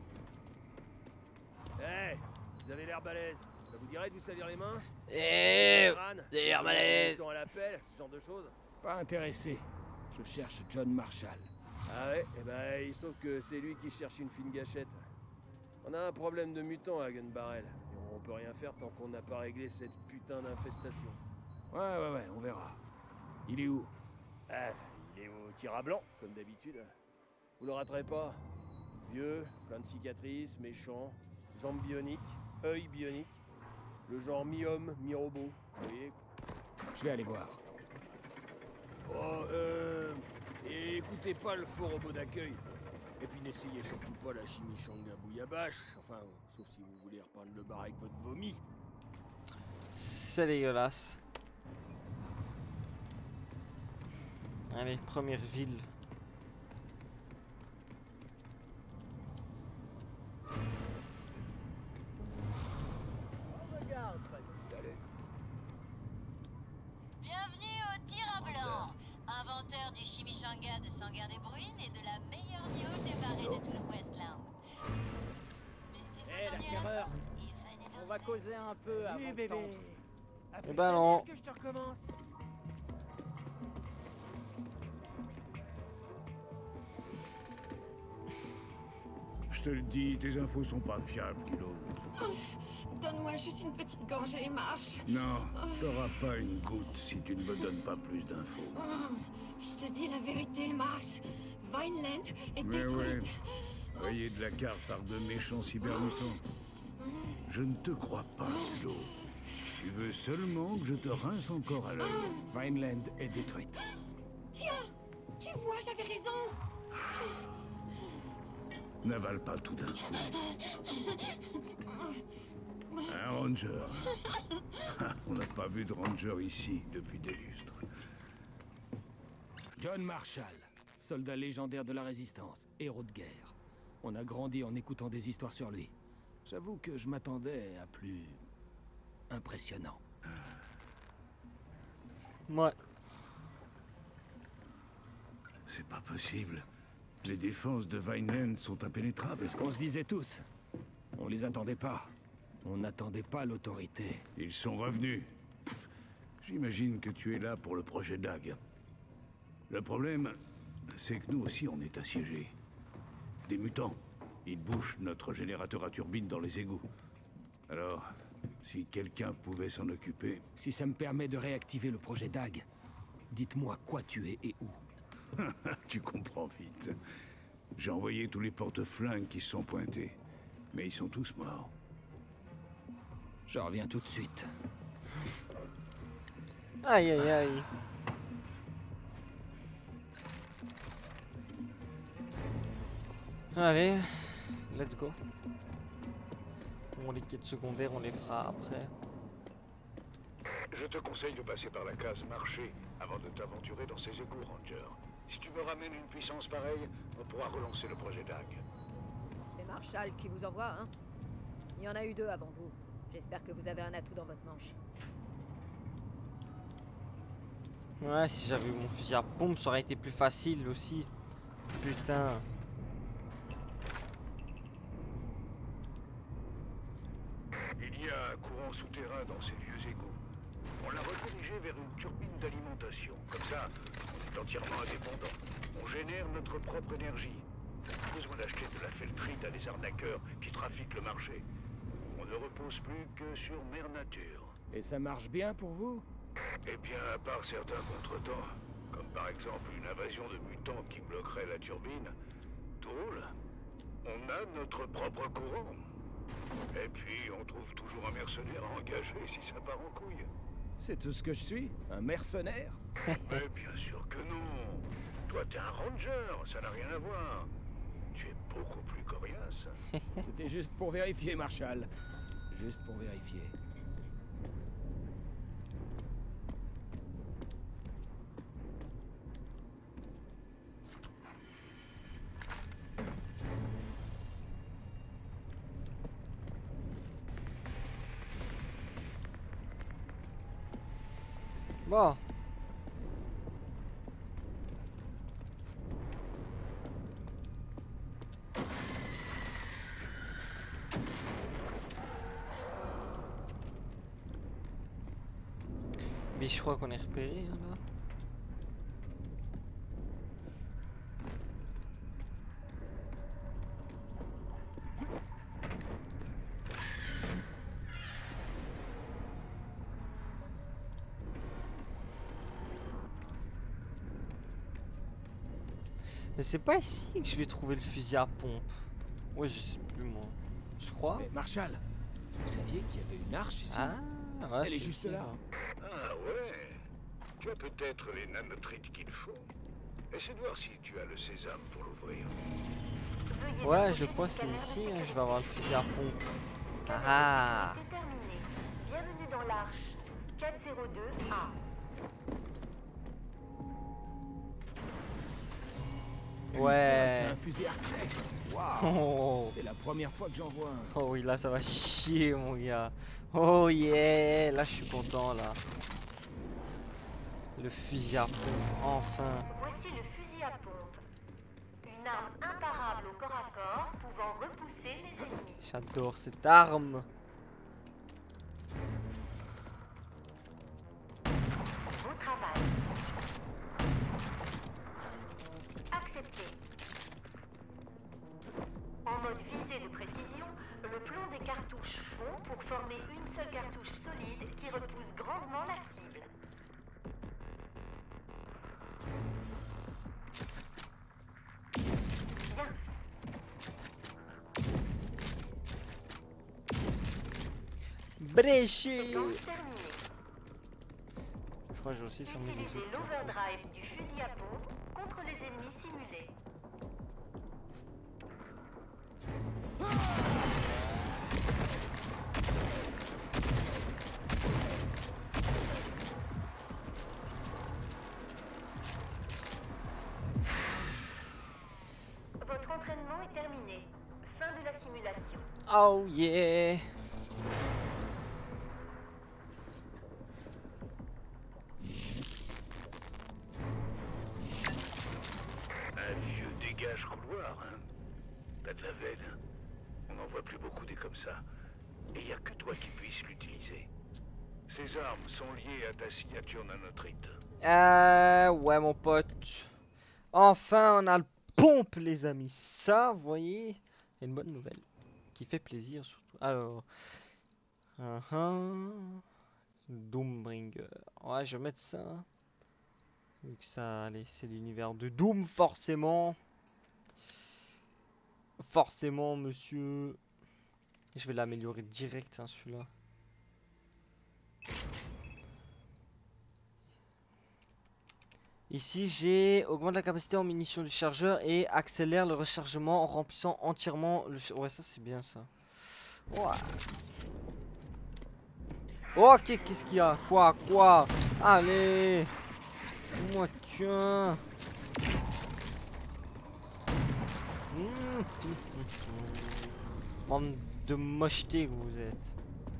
Eh, vous avez l'air balèze. Ça vous dirait de vous salir les mains? Eh, Crâne, vous avez l'air vous balèze. mettez à l'appel, ce genre de choses? Pas intéressé. Je cherche John Marshall. Ah ouais? Eh ben, il se trouve que c'est lui qui cherche une fine gâchette. On a un problème de mutants à Gun Barrel. Et on peut rien faire tant qu'on n'a pas réglé cette putain d'infestation. Ouais, ouais, ouais, on verra. Il est où? Ah, il est au tir à blanc, comme d'habitude. Vous le raterez pas. Vieux, plein de cicatrices, méchant, jambes bioniques, œil bionique. Le genre mi-homme, mi-robot. Vous voyez? Je vais aller voir. Oh, euh... Et écoutez pas le faux robot d'accueil. Et puis n'essayez surtout pas la chimichanga bouillabache. Enfin, sauf si vous voulez reprendre le bar avec votre vomi. C'est dégueulasse. Allez, première ville. Bienvenue au tir à blanc, inventeur du chimichanga de Sanguin-des-Bruines et de la meilleure néo démarrée de tout le Westland. Hé, l'acquéreur, on va causer un peu avant Oui, de bébé. tendre. Eh ben non. Que je te recommence. Je te le dis, tes infos sont pas fiables, Kilo. Donne-moi juste une petite gorgée et marche. Non, t'auras pas une goutte si tu ne me donnes pas plus d'infos. Oh, je te dis la vérité, marche. Vineland est Mais détruite. ouais, rayé de la carte par de méchants cybermutants. Je ne te crois pas, Kilo. Tu veux seulement que je te rince encore à l'œil. Vineland est détruite. Tiens, tu vois, j'avais raison. N'avale pas tout d'un coup. Un ranger. On n'a pas vu de ranger ici depuis des lustres. John Marshall, soldat légendaire de la Résistance, héros de guerre. On a grandi en écoutant des histoires sur lui. J'avoue que je m'attendais à plus impressionnant. Ouais. C'est pas possible. Les défenses de Vineland sont impénétrables. C'est ce qu'on se disait tous. On les attendait pas. On n'attendait pas l'autorité. Ils sont revenus. Pff, j'imagine que tu es là pour le projet Dag. Le problème, c'est que nous aussi on est assiégés. Des mutants. Ils bouchent notre générateur à turbine dans les égouts. Alors, si quelqu'un pouvait s'en occuper... Si ça me permet de réactiver le projet Dag, Dites-moi quoi tu es et où. Tu comprends vite. J'ai envoyé tous les porte-flingues qui se sont pointés. Mais ils sont tous morts. Je reviens tout de suite. Aïe aïe aïe. Allez, let's go. Bon, les quêtes secondaires, on les fera après. Je te conseille de passer par la case marché avant de t'aventurer dans ces égouts, Ranger. Si tu me ramènes une puissance pareille, on pourra relancer le projet Dag. C'est Marshall qui vous envoie, hein? Il y en a eu deux avant vous. J'espère que vous avez un atout dans votre manche. Ouais, si j'avais eu mon fusil à pompe, ça aurait été plus facile aussi. Putain. Il y a un courant souterrain dans ces vieux égouts. On l'a redirigé vers une turbine d'alimentation. Comme ça, on est entièrement indépendant. On génère notre propre énergie. Pas besoin d'acheter de la feltrite à des arnaqueurs qui trafiquent le marché. On ne repose plus que sur mère nature. Et ça marche bien pour vous? Eh bien, à part certains contretemps, comme par exemple une invasion de mutants qui bloquerait la turbine, tout roule. On a notre propre courant. Et puis, on trouve toujours un mercenaire à engager si ça part en couille. C'est tout ce que je suis? Un mercenaire? Mais bien sûr que non. Toi, t'es un ranger, ça n'a rien à voir. Tu es beaucoup plus coriace. C'était juste pour vérifier, Marshall. Juste pour vérifier. Bon. Mais je crois qu'on est repéré hein, là. Mais c'est pas ici que je vais trouver le fusil à pompe. Ouais, je sais plus moi. Je crois. Mais Marshall, vous saviez qu'il y avait une arche ici? Ah, ouais, elle est c'est juste ici, là. Ah ouais. Tu as peut-être les nanotrites qu'il faut. Essaie de voir si tu as le sésame pour l'ouvrir. Ouais, je crois que c'est ici, hein, je vais avoir le fusil à pompe. Ah. C'est terminé. Bienvenue dans l'Arche. quatre zéro deux A. Ouais. C'est un fusil arcade. Waouh. Oh. C'est la première fois que j'en vois un. Oh oui, là ça va chier mon gars. Oh yeah, là je suis content là. Le fusil à pompe, enfin. Voici le fusil à pompe. Une arme imparable au corps à corps pouvant repousser les ennemis. J'adore cette arme. Beau travail. Accepté. En mode visée de précision, le plomb des cartouches fond pour former une seule cartouche solide qui repousse grandement la cible. Bien. Bréché. Séquence terminée. Je crois que j'ai aussi sur mes les Utilisez autres. l'overdrive du fusil à pompe contre les ennemis simulés. Votre entraînement est terminé. Fin de la simulation. Oh yeah. Un vieux dégage couloir, hein. T'as de la veine. On n'en voit plus beaucoup des comme ça. Et y a que toi qui puisses l'utiliser. Ces armes sont liées à ta signature nanotrite. Euh, ouais mon pote. Enfin on a le pompe les amis. Ça, vous voyez, c'est une bonne nouvelle. Qui fait plaisir surtout. Alors. Uh -huh. Doombringer. Ouais, je vais mettre ça. Vu que ça, allez, c'est l'univers de Doom, forcément. Forcément, monsieur. Je vais l'améliorer direct, hein, celui-là. Ici, j'ai augmente la capacité en munitions du chargeur et accélère le rechargement en remplissant entièrement le... Ouais, ça, c'est bien, ça. Ouais. Ok, qu'est-ce qu'il y a? Quoi? Quoi? Allez! Moi, tiens! Mmh. Bande de mocheté que vous êtes.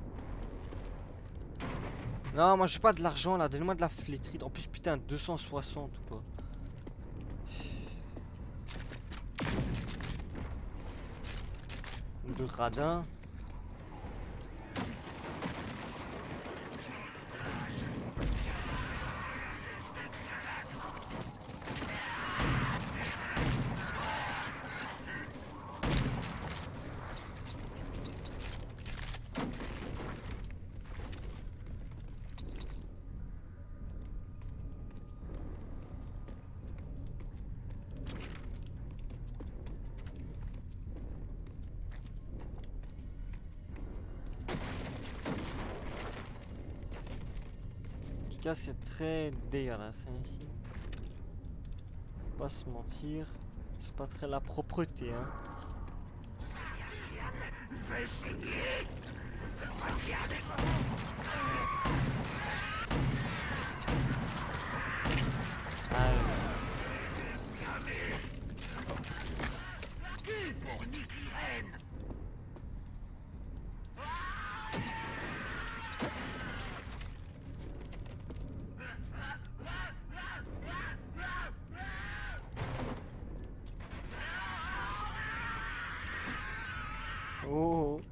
Non, moi j'ai pas de l'argent là, donnez-moi de la flétrite. En plus, putain, deux cent soixante ou quoi. De radin. En tout cas, c'est très dégueulasse hein, ici. Faut pas se mentir, c'est pas très la propreté hein. Ah, oh.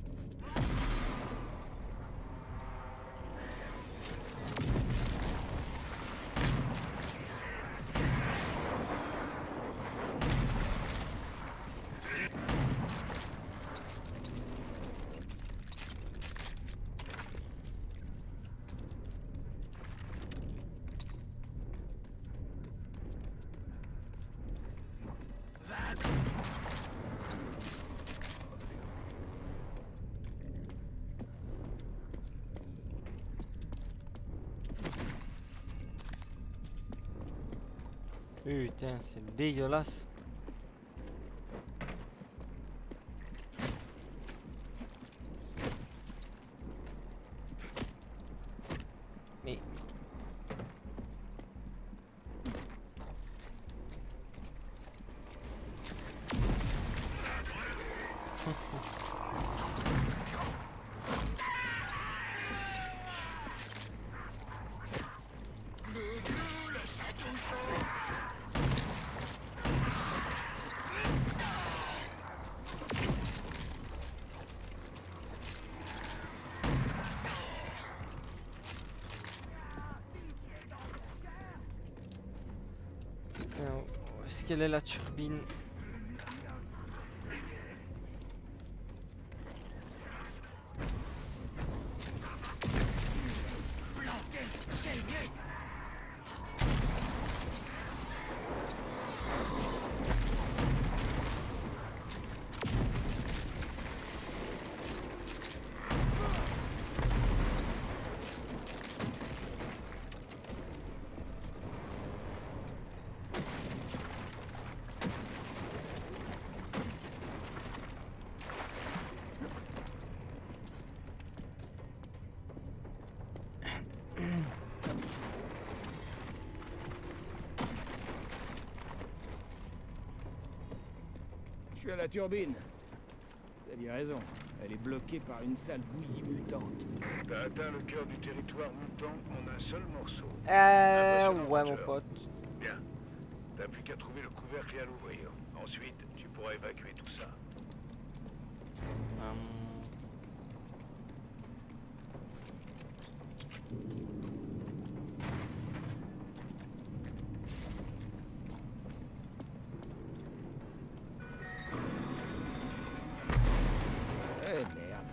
Putain, c'est dégueulasse. Mais... Est-ce qu'elle est la turbine? Je suis à la turbine. Vous aviez raison. Elle est bloquée par une sale bouillie mutante. T'as atteint le cœur du territoire mutant en un seul morceau. Euh... Ouais, mon pote. Bien. T'as plus qu'à trouver le couvercle et à l'ouvrir. Ensuite, tu pourras évacuer tout ça. Hum... Eh merde.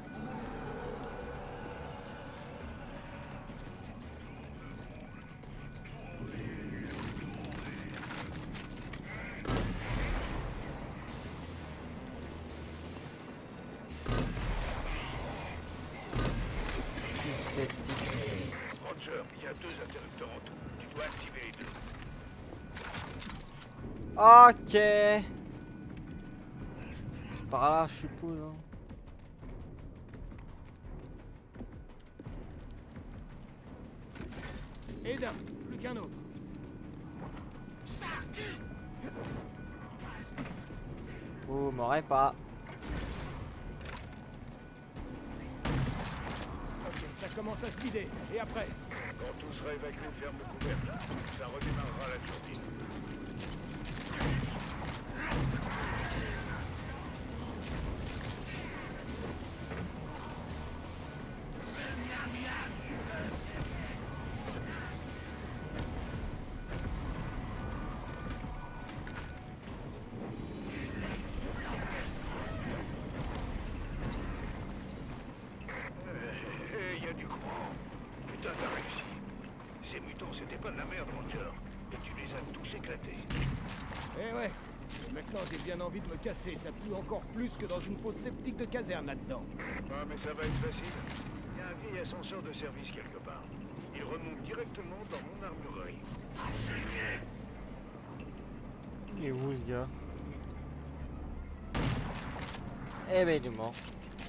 deux interrupteurs en tout. Tu dois activer les deux. Ok. C'est par là, je suppose. Hein. Et d'un, plus qu'un autre. Vous m'aurez pas. Ok, ça commence à se vider. Et après? Quand tout sera évacué, ferme le couvercle. Ça redémarrera la turbine. Bien envie de me casser, ça pue encore plus que dans une fosse septique de caserne là-dedans. Ah mais ça va être facile. Il y a un vieil ascenseur de service quelque part. Il remonte directement dans mon armurerie. Il est où le gars? Eh ben il est mort.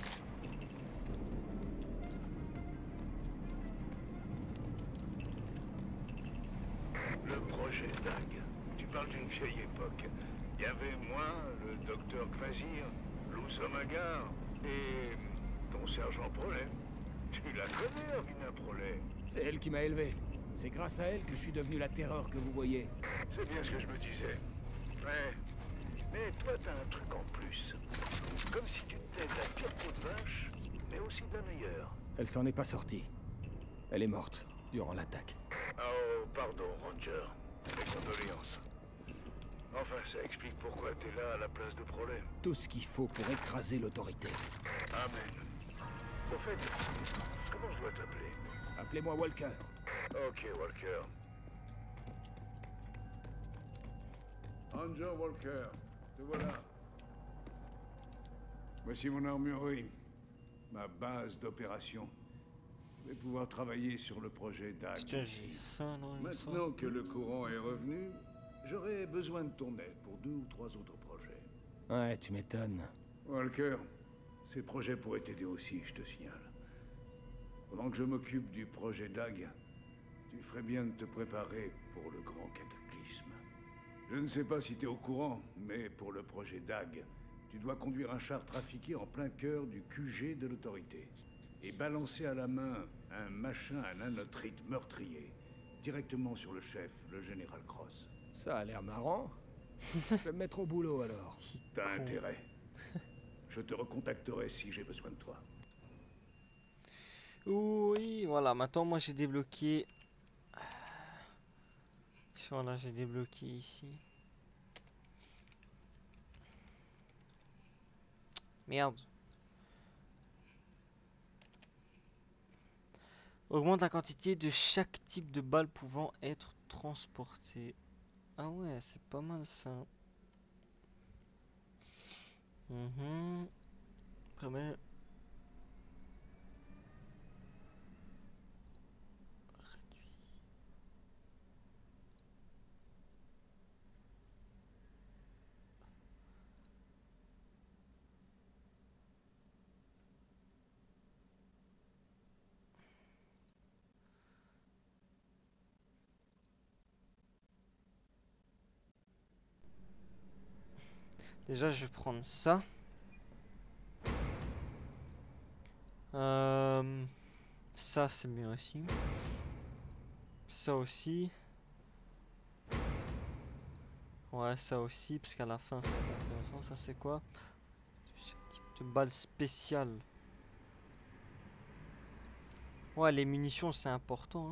Le projet D A G. Tu parles d'une vieille époque. Il y avait moi, le docteur Kvasir, Luz Omagar et ton sergent Prolet. Tu la connais, Arvina Prolet? C'est elle qui m'a élevé. C'est grâce à elle que je suis devenu la terreur que vous voyez. C'est bien ce que je me disais. Ouais. Mais toi, t'as un truc en plus. Comme si tu étais de la pire peau de vache, mais aussi de la meilleure. Elle s'en est pas sortie. Elle est morte durant l'attaque. Oh, pardon, Ranger. Mes condoléances. Enfin, ça explique pourquoi t'es là à la place de Prolet. Tout ce qu'il faut pour écraser l'autorité. Amen. Au fait, comment je dois t'appeler? Appelez-moi Walker. Ok, Walker. Ranger Walker, te voilà. Voici mon armurerie, ma base d'opération. Je vais pouvoir travailler sur le projet D A G. Maintenant que le courant est revenu, j'aurai besoin de ton aide pour deux ou trois autres projets. Ouais, tu m'étonnes. Walker, ces projets pourraient t'aider aussi, je te signale. Pendant que je m'occupe du projet D A G, tu ferais bien de te préparer pour le grand cataclysme. Je ne sais pas si tu es au courant, mais pour le projet D A G, tu dois conduire un char trafiqué en plein cœur du Q G de l'autorité et balancer à la main un machin à nanotrite meurtrier directement sur le chef, le général Cross. Ça a l'air marrant. Je vais me mettre au boulot alors. T'as intérêt. Je te recontacterai si j'ai besoin de toi. Oui, voilà, maintenant moi j'ai débloqué. Là j'ai débloqué ici. Merde. Augmente la quantité de chaque type de balle pouvant être transportée. Ah ouais, c'est pas mal ça. Mhm. Permet... Déjà, je vais prendre ça. Euh, ça, c'est bien aussi. Ça aussi. Ouais, ça aussi, parce qu'à la fin, ça va être intéressant. Ça, c'est quoi? Ce type de balle spéciale. Ouais, les munitions, c'est important. Hein.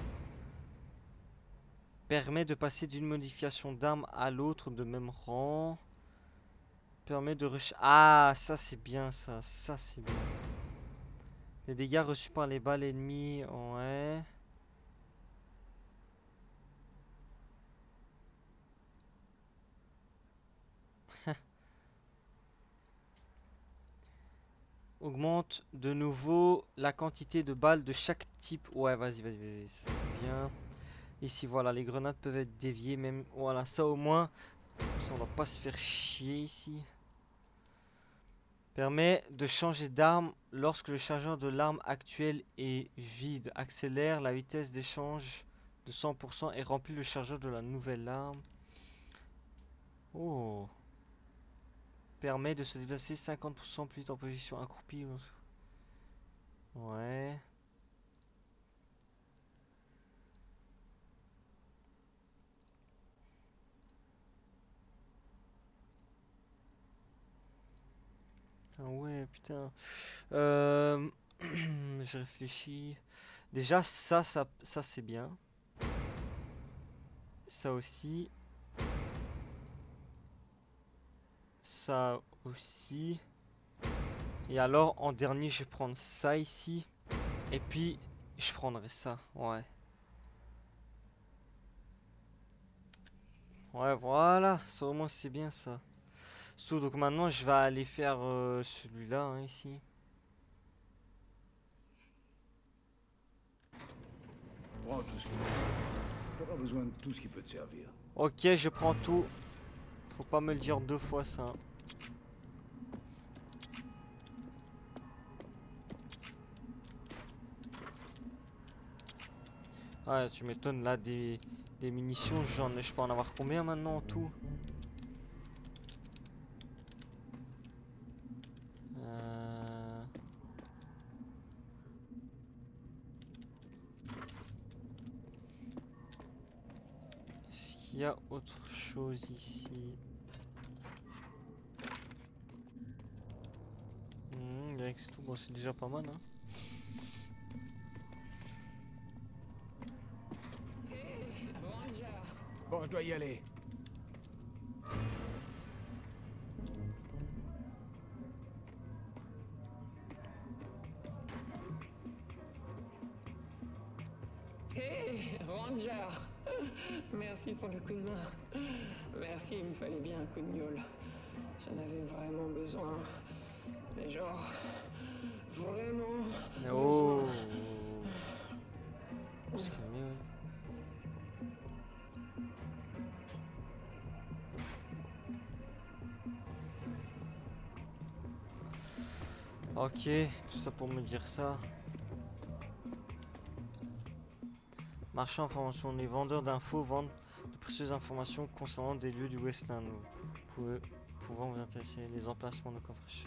Permet de passer d'une modification d'arme à l'autre de même rang. Permet de rush... Ah, ça c'est bien ça, ça c'est bien. Les dégâts reçus par les balles ennemies, ouais. Augmente de nouveau la quantité de balles de chaque type. Ouais, vas-y, vas-y, vas-y, ça, c'est bien. Ici, voilà, les grenades peuvent être déviées même. Voilà, ça au moins, ça, on va pas se faire chier ici. Permet de changer d'arme lorsque le chargeur de l'arme actuelle est vide. Accélère la vitesse d'échange de cent pour cent et remplit le chargeur de la nouvelle arme. Oh. Permet de se déplacer cinquante pour cent plus vite en position accroupie. Ouais. Ah ouais, putain. Euh... je réfléchis. Déjà, ça, ça, ça c'est bien. Ça aussi. Ça aussi. Et alors, en dernier, je vais prendre ça ici. Et puis, je prendrai ça. Ouais. Ouais, voilà. Ça, au moins, c'est bien, ça. So, donc maintenant, je vais aller faire euh, celui-là, hein, ici. Prends tout ce qu'il faut. Tu auras besoin de tout ce qui peut te servir. Ok, je prends tout. Faut pas me le dire deux fois, ça. Ouais, tu m'étonnes, là, des, des munitions, j'en ai, je peux en avoir combien maintenant en tout? euh... Est-ce qu'il y a autre chose ici? Hmm, bien que c'est tout, bon, c'est déjà pas mal, hein. Bon, je dois y aller. Hé, Ranger! Merci pour le coup de main. Merci, il me fallait bien un coup de gnôle. J'en avais vraiment besoin. Mais genre... Vraiment... Oh! C'est mieux. Ok, tout ça pour me dire ça. Marchand information, les vendeurs d'infos vendent de précieuses informations concernant des lieux du Westland. Vous pouvez, pouvant vous intéresser les emplacements de coffres.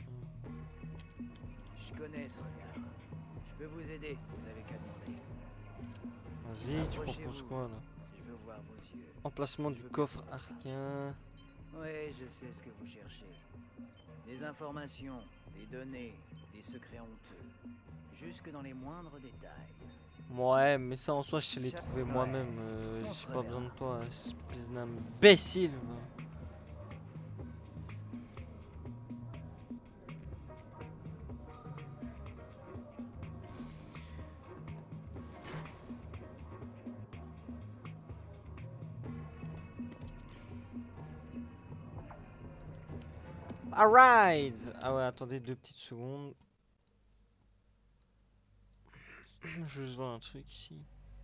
Je connais ce regard. Je peux vous aider, vous n'avez qu'à demander. Vas-y, tu proposes quoi là? Je veux voir vos yeux. Emplacement du coffre arcien. Oui, je sais ce que vous cherchez. Des informations, des données, des secrets honteux. Jusque dans les moindres détails. Ouais, mais ça en soi, je sais les trouver moi-même. Euh, j'ai pas besoin de toi, espèce d'imbécile. Alright! Ah ouais, attendez deux petites secondes. Je vais voir un truc ici.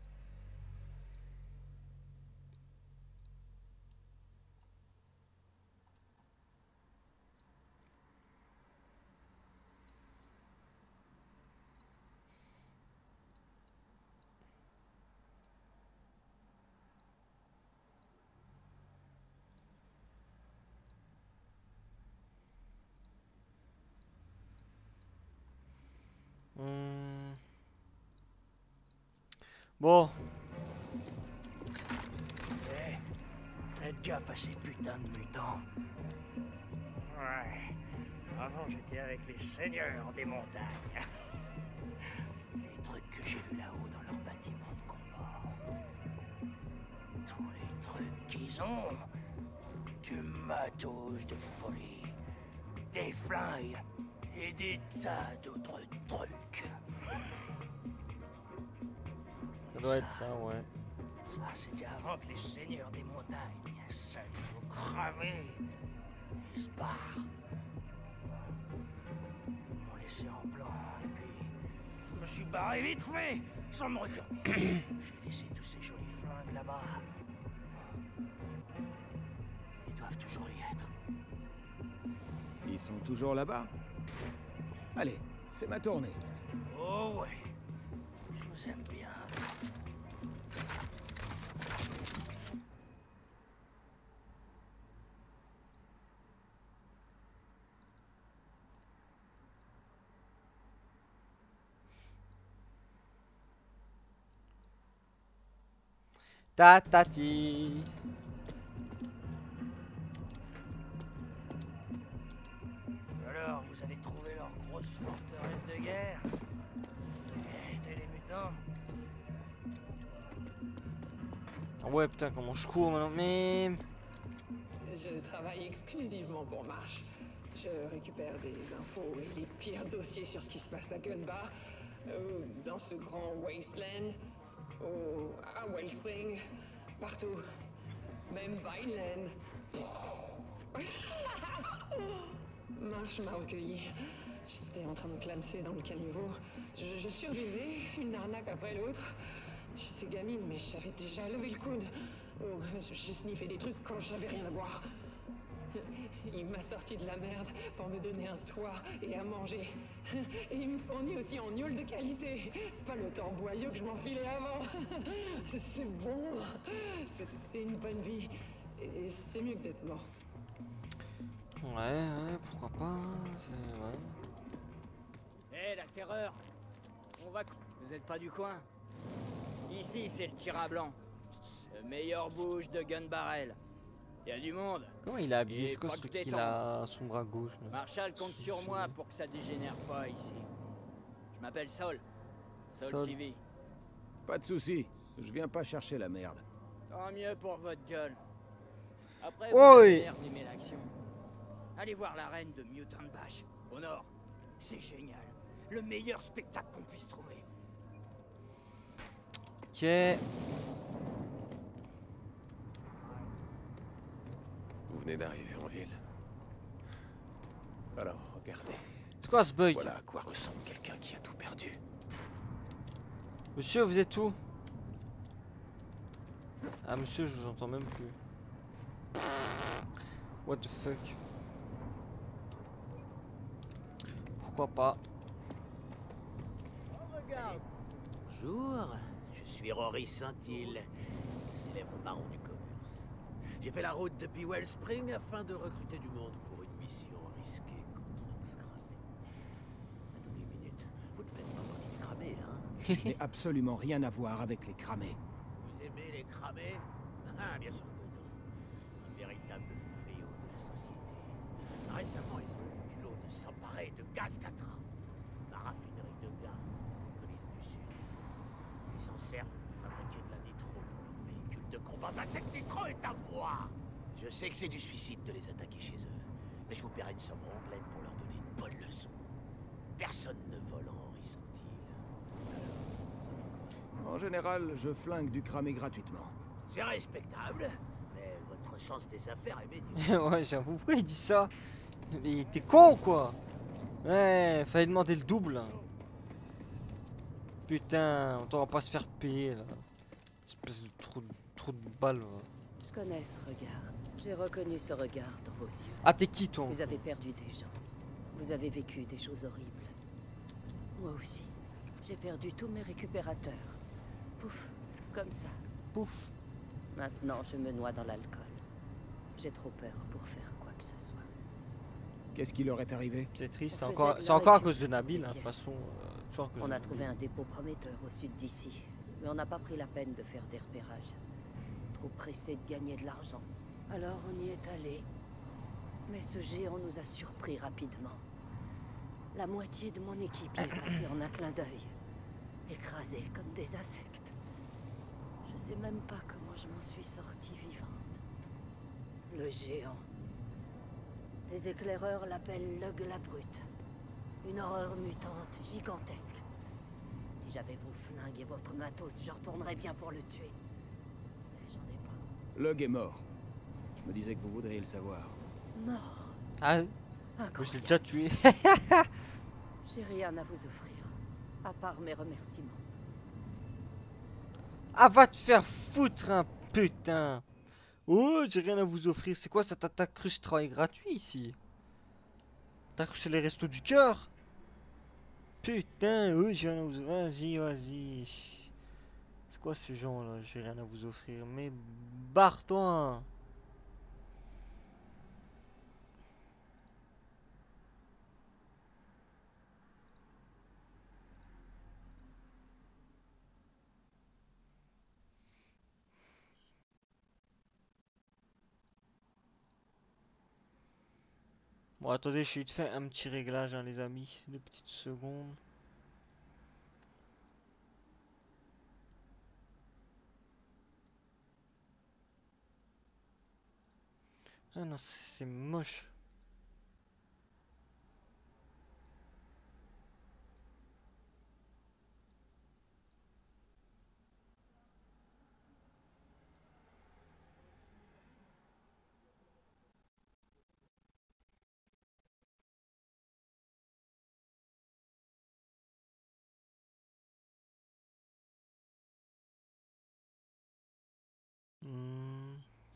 Hmm. Bon. Eh, faites gaffe à ces putains de mutants. Ouais. Avant, j'étais avec les seigneurs des montagnes. Les trucs que j'ai vus là-haut dans leur bâtiment de combat. Tous les trucs qu'ils ont. Du matos de folie. Des flingues. Et des tas d'autres trucs. Ça doit être ça, ouais. Ça, c'était avant que les seigneurs des montagnes seuls nous cramer. Ils se barrent. On les laissé en plan, et puis je me suis barré vite fait, sans me retourner. J'ai laissé tous ces jolis flingues là-bas. Ils doivent toujours y être. Ils sont toujours là-bas? Allez, c'est ma tournée. Oh ouais, je vous aime bien. Ta ta ti. Alors, vous avez trouvé leur grosse forteresse de guerre? Et les mutants? Ah ouais, putain, comment je cours maintenant, mais... Je travaille exclusivement pour Marsh. Je récupère des infos et les pires dossiers sur ce qui se passe à Gunbar, euh, dans ce grand wasteland, ou à Wellspring, partout. Même Vineland. Marsh m'a recueilli. J'étais en train de clamser dans le caniveau. Je, je survivais, une arnaque après l'autre. J'étais gamine, mais j'avais déjà levé le coude. Oh, j'ai sniffé des trucs quand j'avais rien à boire. Il m'a sorti de la merde pour me donner un toit et à manger. Et il me fournit aussi en gnôle de qualité. Pas le temps boyau que je m'enfilais avant. C'est bon. C'est une bonne vie. Et c'est mieux que d'être mort. Ouais, ouais, pourquoi pas, c'est... ouais. Hé, hey, la terreur. On va... Vous êtes pas du coin? Ici, c'est le tir à blanc. Le meilleur bouge de Gun Barrel. Il y a du monde. Comment il a habillé Et ce pas gosse que qu'il détendre. a son bras gauche là. Marshall compte sur moi pour que ça dégénère pas ici. Je m'appelle Sol. Sol, Sol. T V. Pas de soucis, je viens pas chercher la merde. Tant mieux pour votre gueule. Après, Oi. vous avez l'air d'aimer l'action. Allez voir l'arène de Mutant Bash, au nord. C'est génial. Le meilleur spectacle qu'on puisse trouver. Ok. Vous venez d'arriver en ville. Alors, regardez. C'est quoi ce bug? Voilà à quoi ressemble quelqu'un qui a tout perdu. Monsieur, vous êtes où? Ah monsieur, je vous entends même plus. What the fuck? Pourquoi pas? Regarde. Bonjour, je suis Rory Saint-Hill, le célèbre baron du commerce. J'ai fait la route depuis Wellspring afin de recruter du monde pour une mission risquée contre des cramés. Attendez une minute, vous ne faites pas partie des cramés, hein? Je n'ai absolument rien à voir avec les cramés. Vous aimez les cramés? Ah, bien sûr que non. Un véritable fléau de la société. Récemment, ils ont eu le culot de s'emparer de gaz quatre ans. La raffinerie de gaz dans les collines du Sud. Ils s'en servent pour fabriquer de la nitro pour leurs véhicules de combat. Bah, cette nitro est à moi! Je sais que c'est du suicide de les attaquer chez eux, mais je vous paierai une somme rondelette pour leur donner une bonne leçon. Personne ne vole en Rory Saint-Hill. En général, je flingue du cramé gratuitement. C'est respectable, mais votre sens des affaires est médiocre. Ouais, j'avoue, pourquoi il dit ça? Mais t'es con ou quoi? Ouais, fallait demander le double. Putain, on va pas se faire payer là. Espèce de trou, trou de balle. Va. Je connais ce regard. J'ai reconnu ce regard dans vos yeux. Ah, t'es qui toi? Vous avez perdu des gens. Vous avez vécu des choses horribles. Moi aussi. J'ai perdu tous mes récupérateurs. Pouf, comme ça. Pouf. Maintenant, je me noie dans l'alcool. J'ai trop peur pour faire quoi que ce soit. Qu'est-ce qui leur est arrivé? C'est triste, c'est On encore, faisait de c'est la encore à récup cause de pour Nabil, des hein, de toute pièces. façon. euh, toujours à cause On de a Nabil. trouvé un dépôt prometteur au sud d'ici, mais on n'a pas pris la peine de faire des repérages. Trop pressé de gagner de l'argent. Alors on y est allé. Mais ce géant nous a surpris rapidement. La moitié de mon équipe y est passée en un clin d'œil. Écrasée comme des insectes. Je sais même pas comment je m'en suis sortie vivante. Le géant. Les éclaireurs l'appellent Lug la Brute. Une horreur mutante gigantesque. Si j'avais vos flingues et votre matos, je retournerais bien pour le tuer. Mais j'en ai pas. Lug est mort. Je me disais que vous voudriez le savoir. Mort. Ah, moi je l'ai déjà tué. J'ai rien à vous offrir, à part mes remerciements. Ah, va te faire foutre, un putain! Oh, j'ai rien à vous offrir. C'est quoi ça? T'as cru que je travaille gratuit ici? T'as cru que c'est les restos du cœur? Putain, oh, j'ai rien à vous offrir. Vas-y, vas-y. C'est quoi ce genre là? J'ai rien à vous offrir. Mais barre-toi! Bon, attendez, je suis vite fait un petit réglage, hein, les amis. Deux petites secondes. Ah non, c'est moche. Hmm.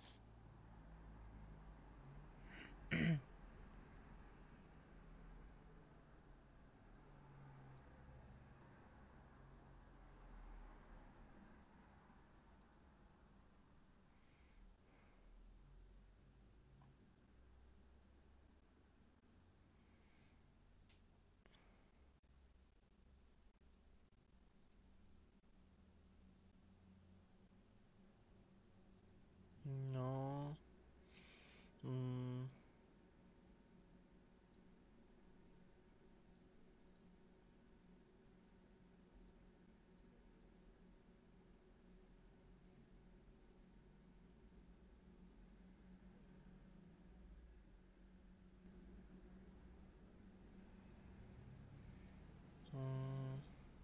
Non. Hmm. Hmm.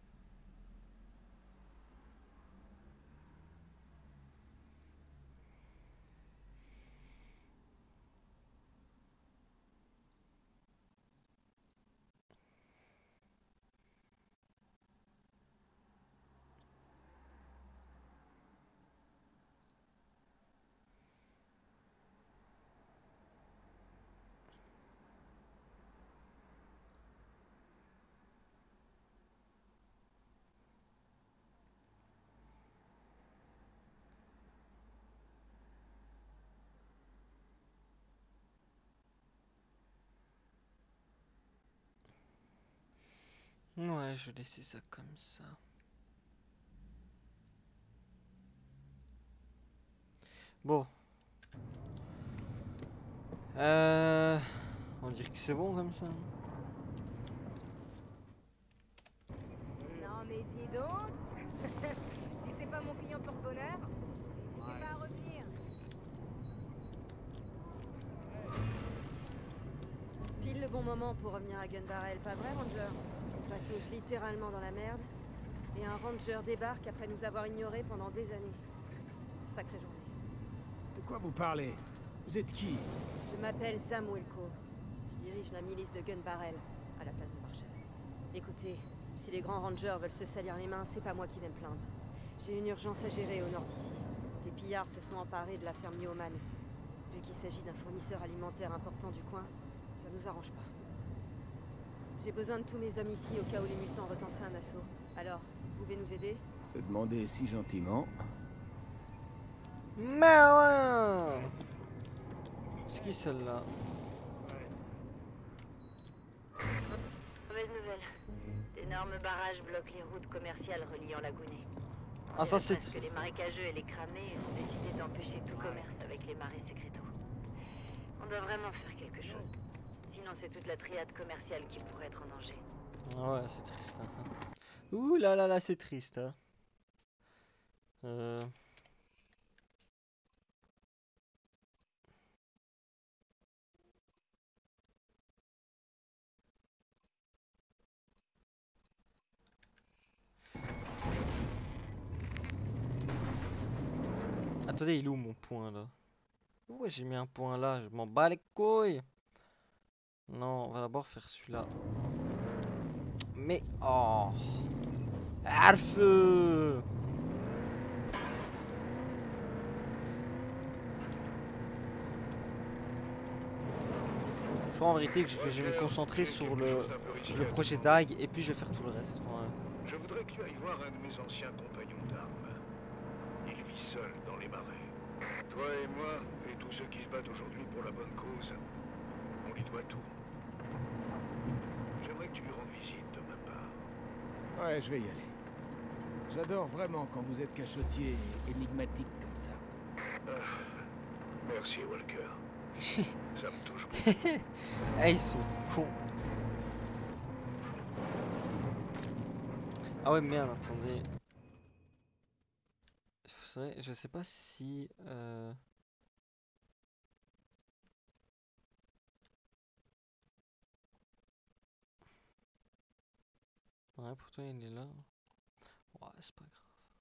Ouais, je vais laisser ça comme ça. Bon. Euh... On dirait que c'est bon comme ça. Non mais dis donc. Si c'est pas mon client pour bonheur, n'hésitez pas à revenir. Pile le bon moment pour revenir à Gun Barrel, pas vrai, Ranger? On patauge littéralement dans la merde. Et un Ranger débarque après nous avoir ignorés pendant des années. Sacrée journée. De quoi vous parlez? Vous êtes qui? Je m'appelle Sam Wilco. Je dirige la milice de Gun Barrel, à la place de Marshall. Écoutez, si les grands rangers veulent se salir les mains, c'est pas moi qui vais me plaindre. J'ai une urgence à gérer au nord d'ici. Des pillards se sont emparés de la ferme Newman. Vu qu'il s'agit d'un fournisseur alimentaire important du coin, ça nous arrange pas. J'ai besoin de tous mes hommes ici au cas où les mutants retenteraient un assaut. Alors, vous pouvez nous aider? C'est demandé si gentiment. Mais ouais. C'est qui celle-là? Mauvaise nouvelle. D'énormes barrages bloquent les routes commerciales reliant Lagounet. Ah, ça c'est triste. Que les marécageux et les cramés ont décidé d'empêcher tout commerce avec les marais sécrétaux. On doit vraiment faire quelque chose. Sinon, c'est toute la triade commerciale qui pourrait être en danger. Ah ouais, c'est triste hein, ça. Ouh là là là, c'est triste. Hein. Euh... Attendez, il est où mon point là? Pourquoi j'ai mis un point là? Je m'en bats les couilles. Non, on va d'abord faire celui-là. Mais oh. Arfeu. Je crois en vérité que je, que je vais me concentrer sur le, le projet Dag et puis je vais faire tout le reste. Ouais. Je voudrais que tu ailles voir un de mes anciens compagnons d'armes. Il vit seul dans les marais. Toi et moi, et tous ceux qui se battent aujourd'hui pour la bonne cause, on lui doit tout. J'aimerais que tu lui rendes visite de ma part. Ouais, je vais y aller. J'adore vraiment quand vous êtes cachotier et énigmatique comme ça. Ah, merci, Walker. Ça me touche beaucoup. Ah, ils sont cons. Ah ouais, merde, attendez. Vrai, je sais pas si... Euh... Ouais, pourtant il est là. Ouais, c'est pas grave.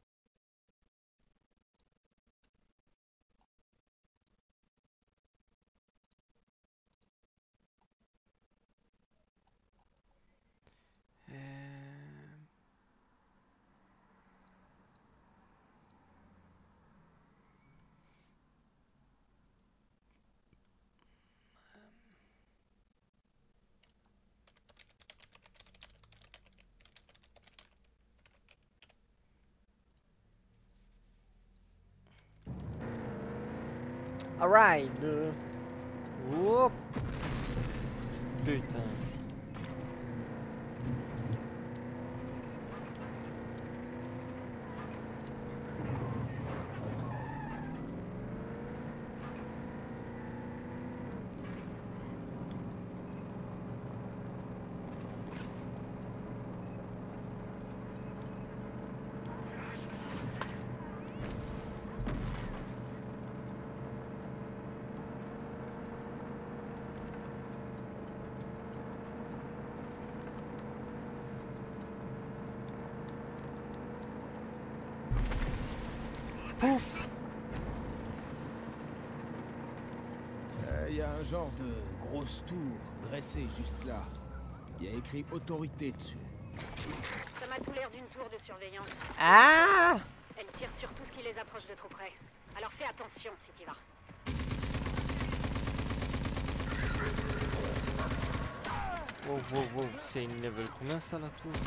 Alright. Whoop. Putain. Pouf. Il euh, y a un genre de grosse tour dressée juste là. Il y a écrit autorité dessus. Ça m'a tout l'air d'une tour de surveillance. Ah! Elle tire sur tout ce qui les approche de trop près. Alors fais attention si t'y vas. Wow, wow, wow, c'est une level combien ça la tour?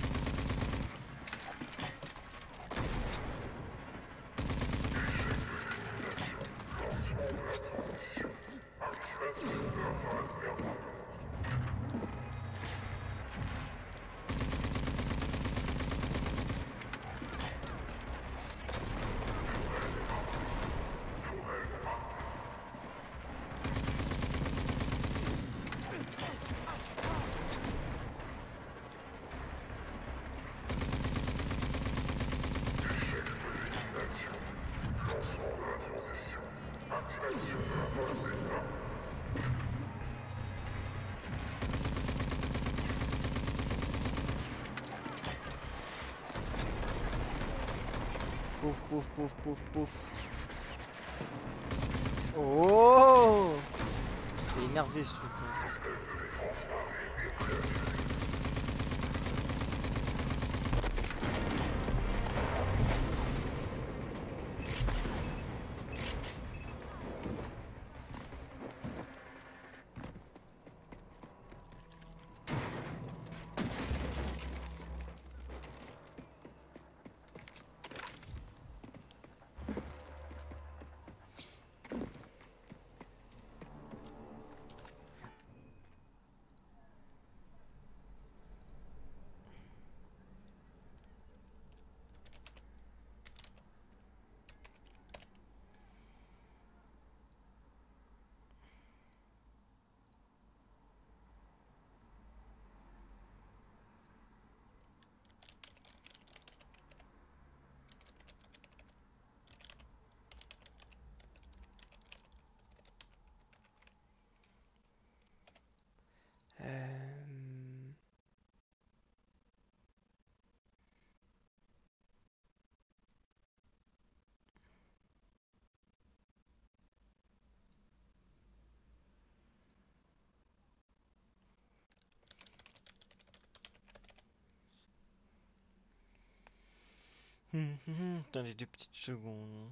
Pouf, pouf, pouf, pouf, pouf. Oh! C'est énervé ce truc. Hein. Hum, hum, hum, Attendez deux petites secondes.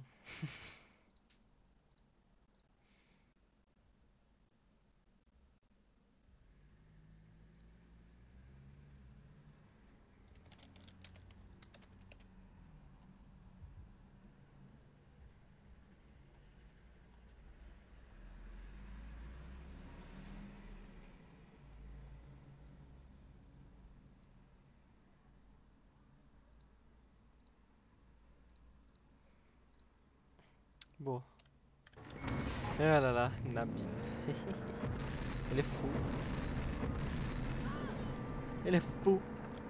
Bon. Ah là là, Nabil. Elle est fou. Elle est fou.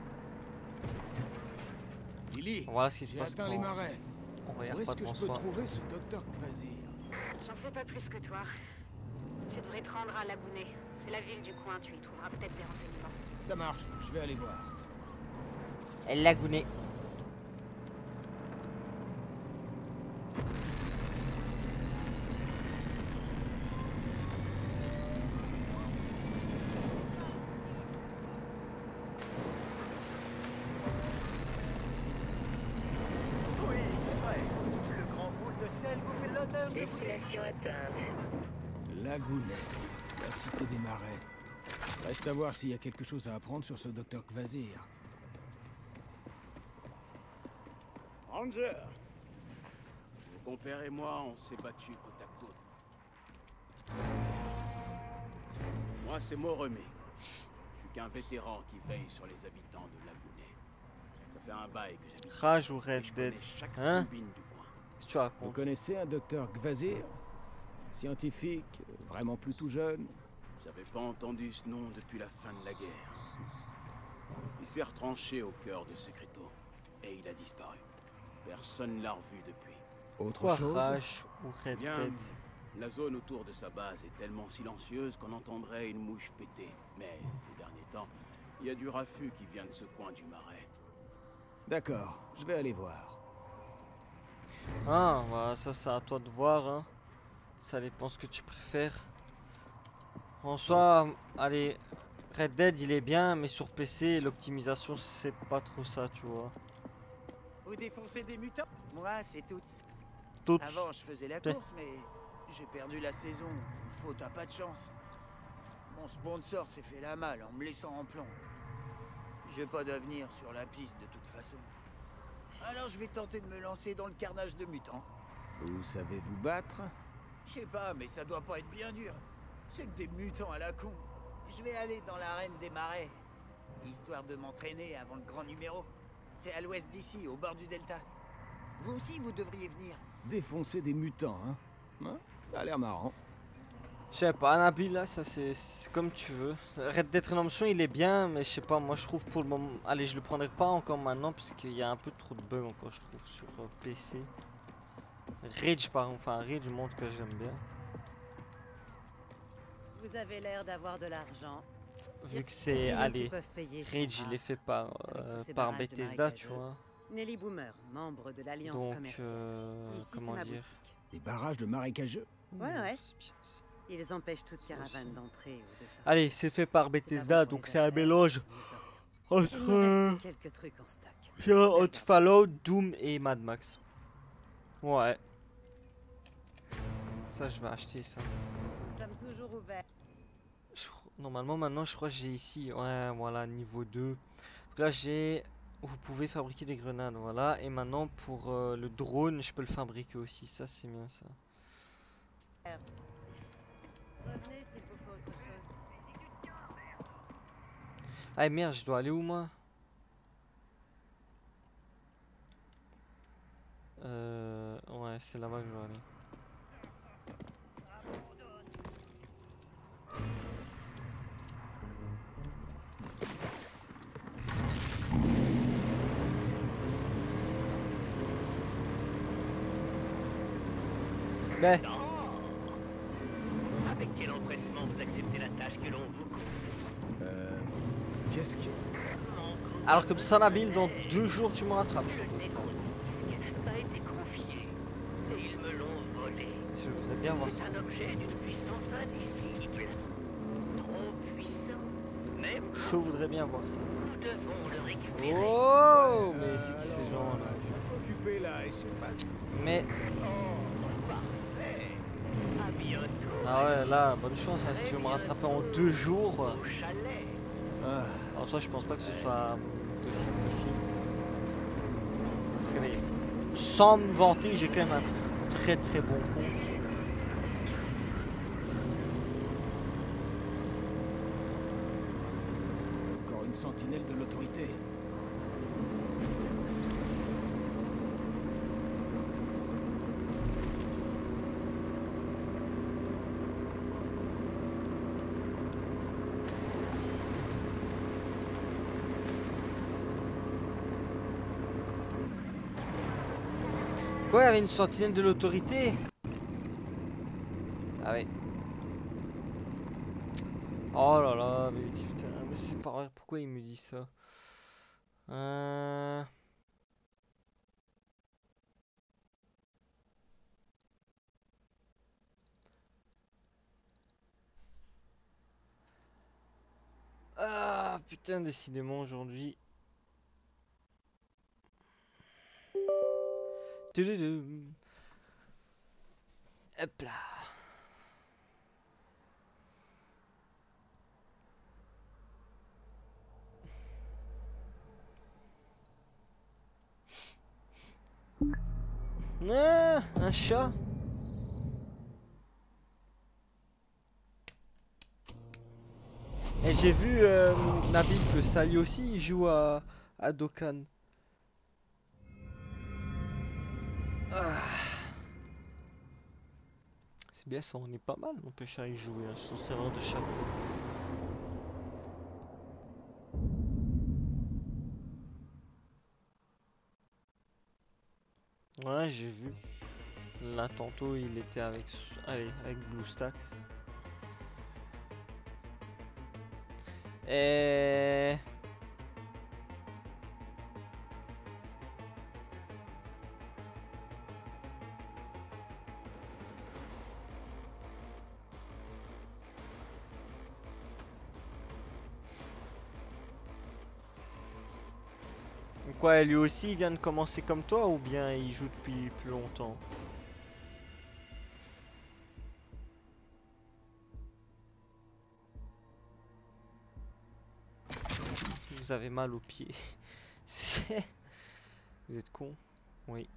Lily, Voilà ce qui se j'ai passe atteint quand les marais. on Où regarde est-ce pas que je devant peux soi. trouver ce docteur Kvasir? J'en sais pas plus que toi. Tu devrais te rendre à Lagounet. C'est la ville du coin, tu y trouveras peut-être des renseignements. Ça marche, je vais aller voir. Elle Lagounet. Oui, c'est vrai. Le grand boule de ciel vous fait l'honneur de vous... Destination atteinte. Lagounet, la cité des marais. Reste à voir s'il y a quelque chose à apprendre sur ce docteur Kvasir. Ranger, mon compère et moi, on s'est battus côte à côte. Moi, c'est Moremé. Je suis qu'un vétéran qui veille sur les habitants de Lagounet. Ça fait un bail que j'habite. Rage ou Red et je Dead. connais chaque Hein? combine du coin. Qu'est-ce que tu racontes? Vous connaissez un docteur Kvasir? Scientifique, vraiment plutôt jeune. J'avais pas entendu ce nom depuis la fin de la guerre. Il s'est retranché au cœur de Secreto. Et il a disparu. Personne l'a revu depuis. Autre Quoi, chose? Rage ou Red Bien, Dead? la zone autour de sa base est tellement silencieuse qu'on entendrait une mouche péter. Mais ces derniers temps, il y a du raffut qui vient de ce coin du marais. D'accord, je vais aller voir. Ah, voilà, ça c'est à toi de voir. Hein. Ça dépend ce que tu préfères. En soi, allez, Red Dead il est bien, mais sur P C, l'optimisation c'est pas trop ça, tu vois. Vous défoncez des mutants? Moi, c'est toutes. Toutes. Avant, je faisais la T'es- course, mais j'ai perdu la saison. Faute à pas de chance. Mon sponsor s'est fait la malle en me laissant en plan. J'ai pas d'avenir sur la piste de toute façon. Alors je vais tenter de me lancer dans le carnage de mutants. Vous savez vous battre? Je sais pas, mais ça doit pas être bien dur. C'est que des mutants à la con. Je vais aller dans l'arène des marais, histoire de m'entraîner avant le grand numéro. C'est à l'ouest d'ici, au bord du delta. Vous aussi, vous devriez venir. Défoncer des mutants, hein? Hein? Ça a l'air marrant. Je sais pas, Nabil là, ça c'est c'est comme tu veux. Red Dead Redemption il est bien, mais je sais pas, moi je trouve pour le moment. Allez, je le prendrai pas encore maintenant parce qu'il y a un peu trop de bugs encore, je trouve, sur euh, P C. Rage par enfin Rage montre que j'aime bien. Vous avez l'air d'avoir de l'argent. Vu que c'est, allez, Rage il est fait par, euh, par Bethesda, tu vois. Nelly Boomer, membre de l'Alliance Donc, commerciale. euh, Ici, c'est comment ma dire? Des barrages de marécageux? Ouais, ouais. Ils empêchent toute caravane d'entrer ou de sortir. Allez, c'est fait par Bethesda, donc c'est un mélange entre, Il me euh, reste quelques trucs en stock. je dirais entre Fallout, Doom et Mad Max. Ouais. Ça, je vais acheter ça. Nous sommes toujours ouverts. Je cro- Normalement, maintenant, je crois que j'ai ici, ouais, voilà, niveau deux. Donc là, j'ai, vous pouvez fabriquer des grenades, voilà. Et maintenant, pour euh, le drone, je peux le fabriquer aussi. Ça, c'est bien ça. Revenez s'il vous faut autre chose. Ah merde, je dois aller où moi? Euh, ouais, c'est là-bas que je dois aller. Mais Avec quel empressement vous acceptez la tâche que l'on vous confie? Euh... Qu'est-ce que... alors comme ça, Nabil, dans deux jours, tu me rattrapes. m'a été confié et ils me l'ont volé. Je voudrais bien voir ça. C'est un objet d'une puissance indicible. Trop puissant. Même Je voudrais bien voir ça. nous devons le récupérer. Oh, mais c'est qui ces gens là? tomber là et je sais pas si... Mais... Ah ouais, là, bonne chance, hein, si tu veux me rattraper en deux jours. Ah. En soi, je pense pas que ce soit aussi possible. Parce que, mais, sans me vanter, j'ai quand même un très très bon compte. Encore une sentinelle de l'autorité. Quoi, il y avait une sentinelle de l'autorité? Ah ouais. Oh là là, mais putain, mais c'est pas vrai, pourquoi il me dit ça? Euh... Ah putain, décidément aujourd'hui. Tududum. Hop là. Ah, un chat. Et j'ai vu euh, Nabil que Sally aussi il joue à, à Dokkan. Ah. C'est bien ça, on est pas mal, on peut y jouer hein, sur son serveur de chapeau. Ouais, j'ai vu. Là, tantôt, il était avec, allez, avec BlueStacks. Et... Quoi, lui aussi il vient de commencer comme toi ou bien il joue depuis plus longtemps? Vous avez mal aux pieds. Vous êtes con? Oui.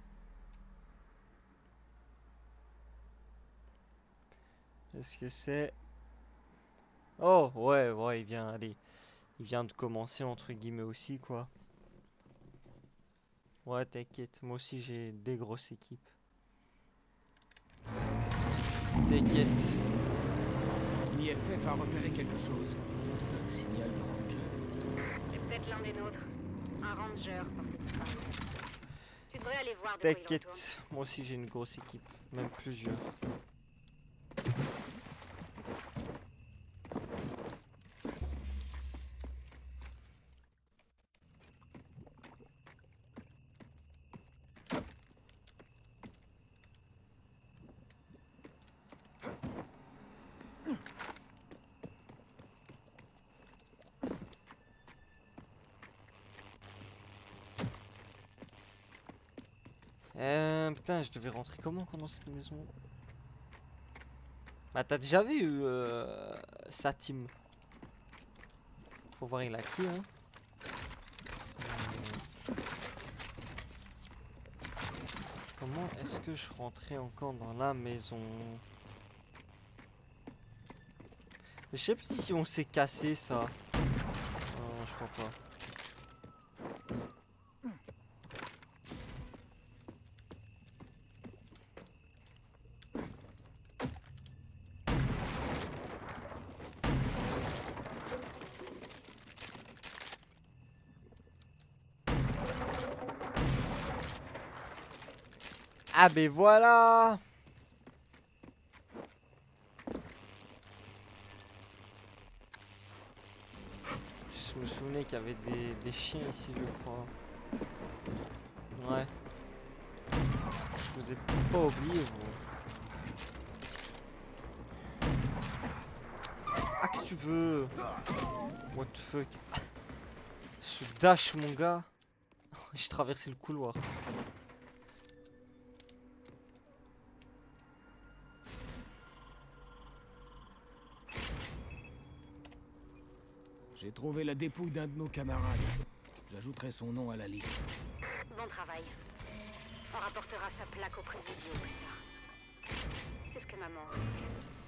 Est-ce que c'est... Oh ouais, ouais, il vient, allez. Il vient de commencer entre guillemets aussi quoi. Ouais, t'inquiète, moi aussi j'ai des grosses équipes. T'inquiète. L'I F F a repéré quelque chose. Un signal de ranger. C'est peut-être l'un des nôtres. Un ranger porté disparu. Tu devrais aller voir de quoi il en T'inquiète, tourne. moi aussi j'ai une grosse équipe, même plusieurs. Euh, putain, je devais rentrer comment dans cette maison? Bah t'as déjà vu euh, sa team. Faut voir il a qui hein. Euh... Comment est-ce que je rentrais encore dans la maison? Je sais plus si on s'est cassé ça. Non, je crois pas. Ah ben voilà. Je me souvenais qu'il y avait des, des chiens ici je crois. Ouais. Je vous ai pas oublié vous. Ah qu'est-ce que tu veux? What the fuck? Ce dash mon gars. J'ai traversé le couloir. J'ai trouvé la dépouille d'un de nos camarades. J'ajouterai son nom à la liste. Bon travail. On rapportera sa plaque au présidium plus tard. C'est ce que maman a fait.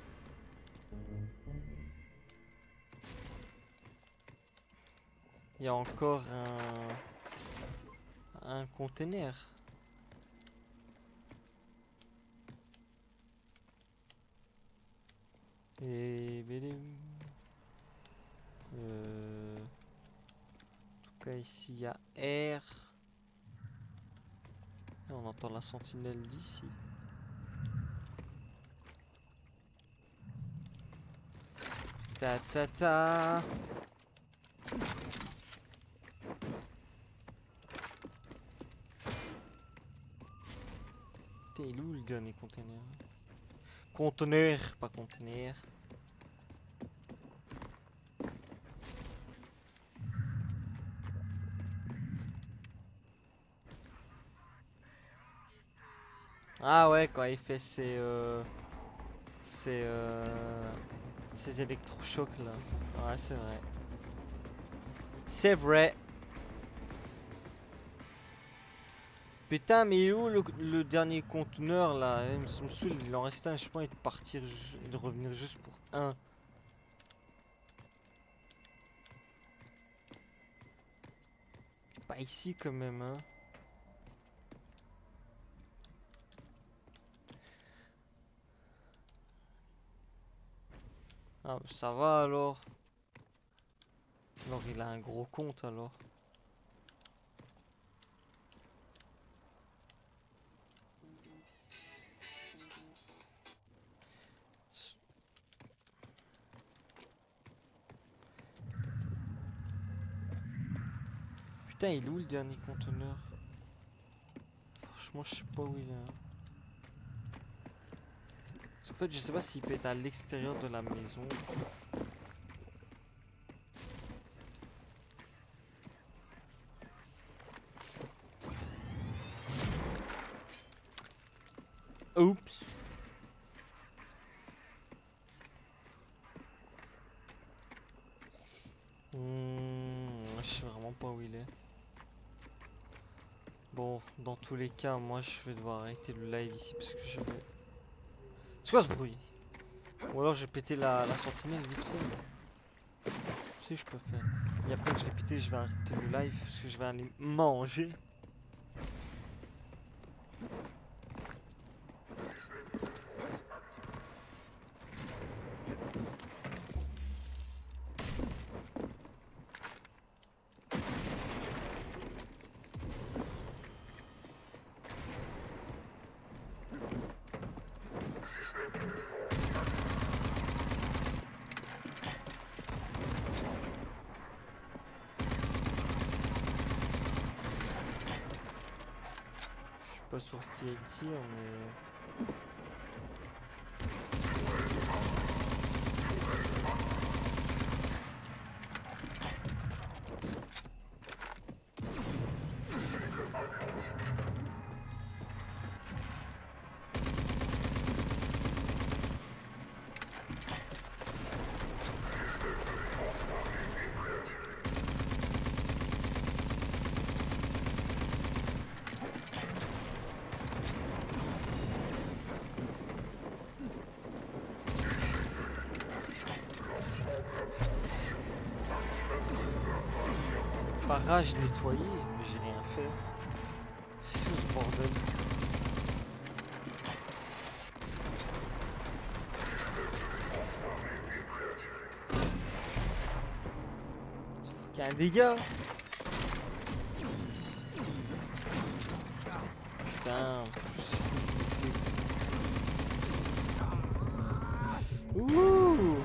Il y a encore un... un conteneur. Et... Euh... En tout cas ici il y a R. Et on entend la sentinelle d'ici. Ta ta ta. T'es où le dernier conteneur? Conteneur, pas conteneur. Ah ouais, quand il fait ses euh, ses euh, ses électrochocs là. Ouais, c'est vrai. C'est vrai. Putain, mais il est où le, le dernier conteneur là? Il me semble il en restait un, je pense, et de partir et de revenir juste pour un. Pas ici quand même, hein. Ah, ça va alors. Alors il a un gros compte alors. Putain, il est où le dernier conteneur? Franchement, je sais pas où il est. En fait, je sais pas s'il peut être à l'extérieur de la maison. Oups. Hmm, je sais vraiment pas où il est. Bon, dans tous les cas, moi je vais devoir arrêter le live ici parce que je vais... C'est quoi ce bruit? Ou alors je vais péter la, la sentinelle vite fait. Si je peux faire. Et après que je l'ai pété, je vais arrêter le live parce que je vais aller manger. Pas sur qui elle tire, mais... Barrage nettoyé, mais j'ai rien fait. C'est où ce bordel? Il y a un dégât. Putain. Ouh.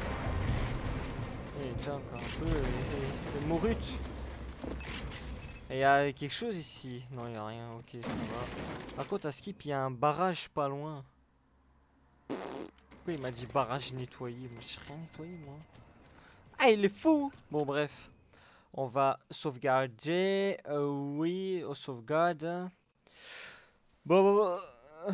Et putain, encore un peu. C'était morute. Et il y a quelque chose ici? Non, il n'y a rien, ok, ça va. Par contre, à Skip, il y a un barrage pas loin. Pourquoi il m'a dit barrage nettoyé? Mais j'ai rien nettoyé, moi. Ah, il est fou! Bon, bref. On va sauvegarder. Euh, oui, on sauvegarde. Bon, bon, bon.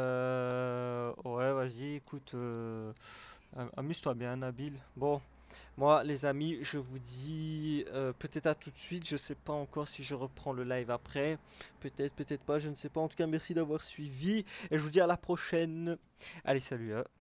Euh, ouais, vas-y, écoute. Euh, amuse-toi bien, Nabil. Bon. Moi, les amis, je vous dis euh, peut-être à tout de suite. Je sais pas encore si je reprends le live après. Peut-être, peut-être pas, je ne sais pas. En tout cas, merci d'avoir suivi. Et je vous dis à la prochaine. Allez, salut. Hein.